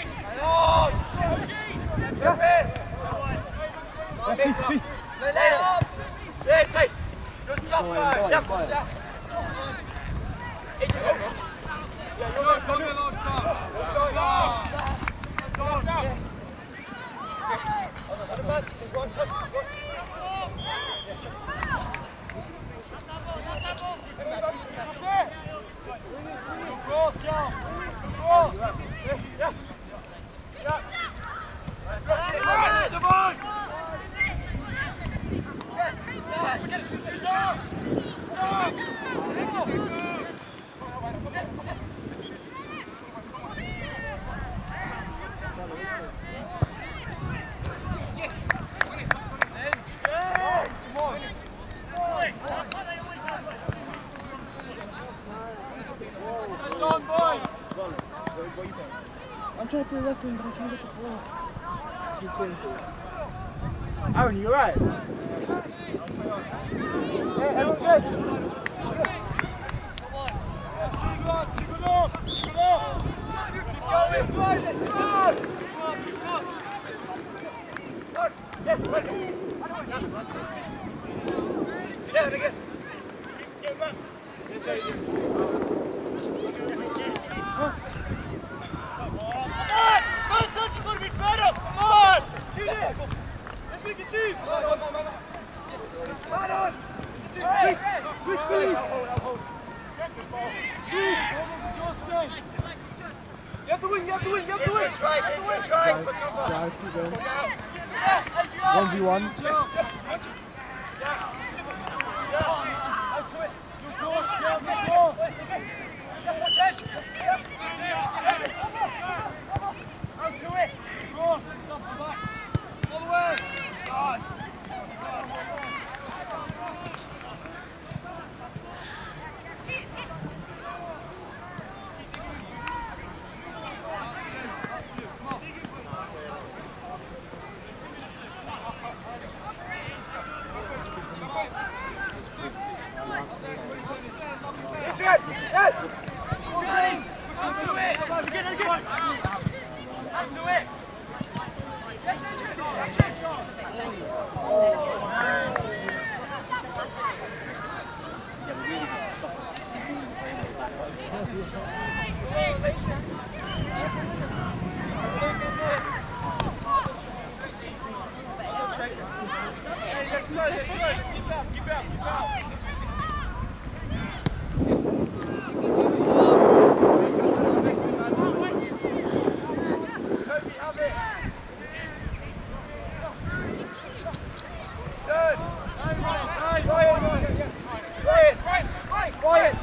Yes, hey. Good stuff, man. Yeah, good stuff. I'm trying to play left wing, but I can't get the ball. Keep playing. Aaron, you alright? Hey, everyone good? Keep it up! Keep it up! Keep going! Let's go! Let's go! Yes, right. Yeah, again. Get back. First touch is going to be better. Come on. Two there. Let's make it two. Come on, come on, come on. Come on. Hey, quick, quick. You have to win, you have to win, you have to win. Try, try, try. Drive, keep going. one v one. Let's go, let's go, let's keep up, keep up, keep up. Toby, have it. Turn. Ryan, Ryan, Ryan, Ryan, Ryan.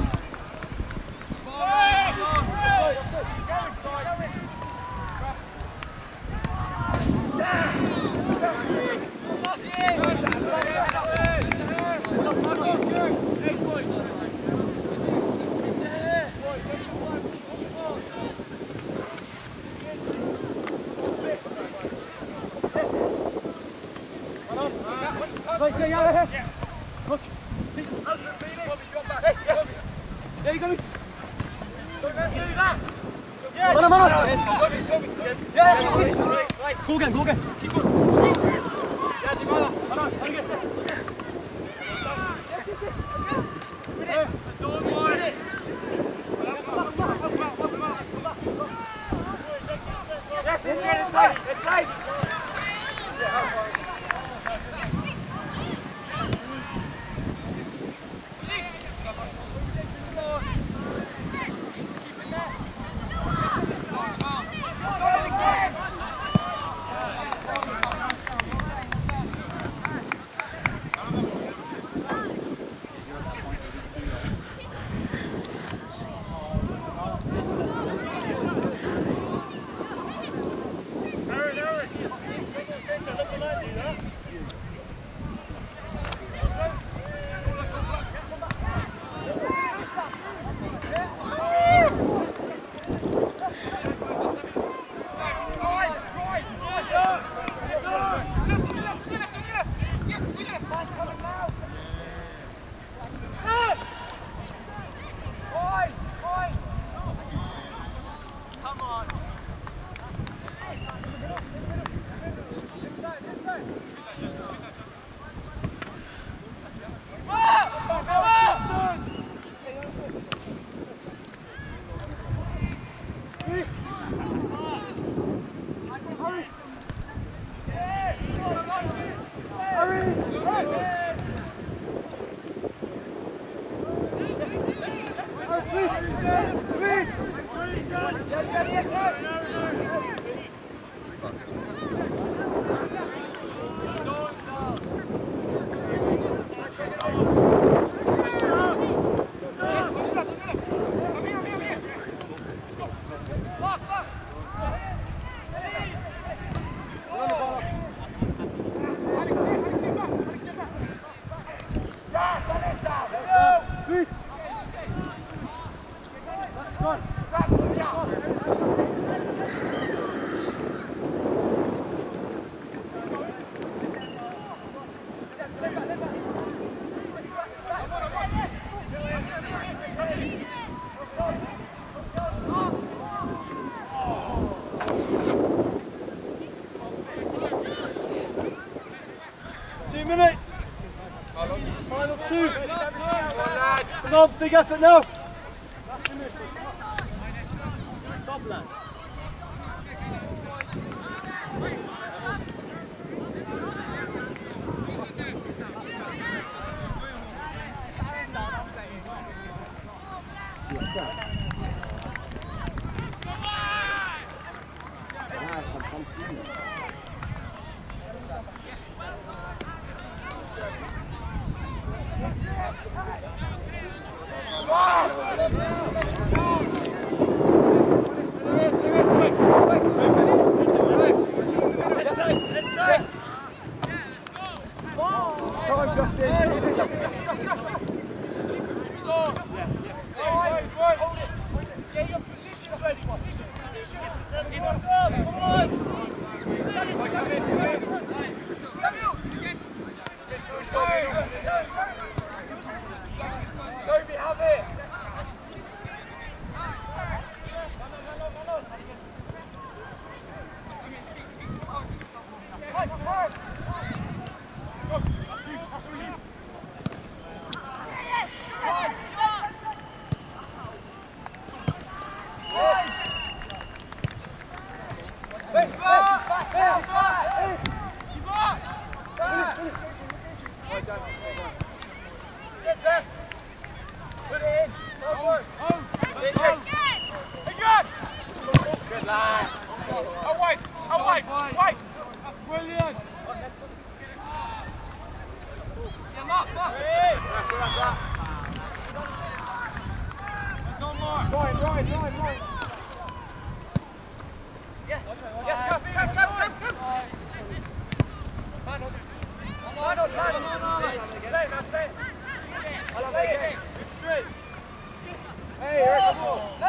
Right, yeah, yeah, yeah. Look. Hey, yeah. There you go. Yeah. Run, run, run. Yeah. Go again, go again. Keep going. Yeah, Di Bala. Run on, run again. Yeah. Don't worry. Yes, get inside. Inside. minutes. Final two. Come on, big effort now. Top lad. Hey, Eric, come on.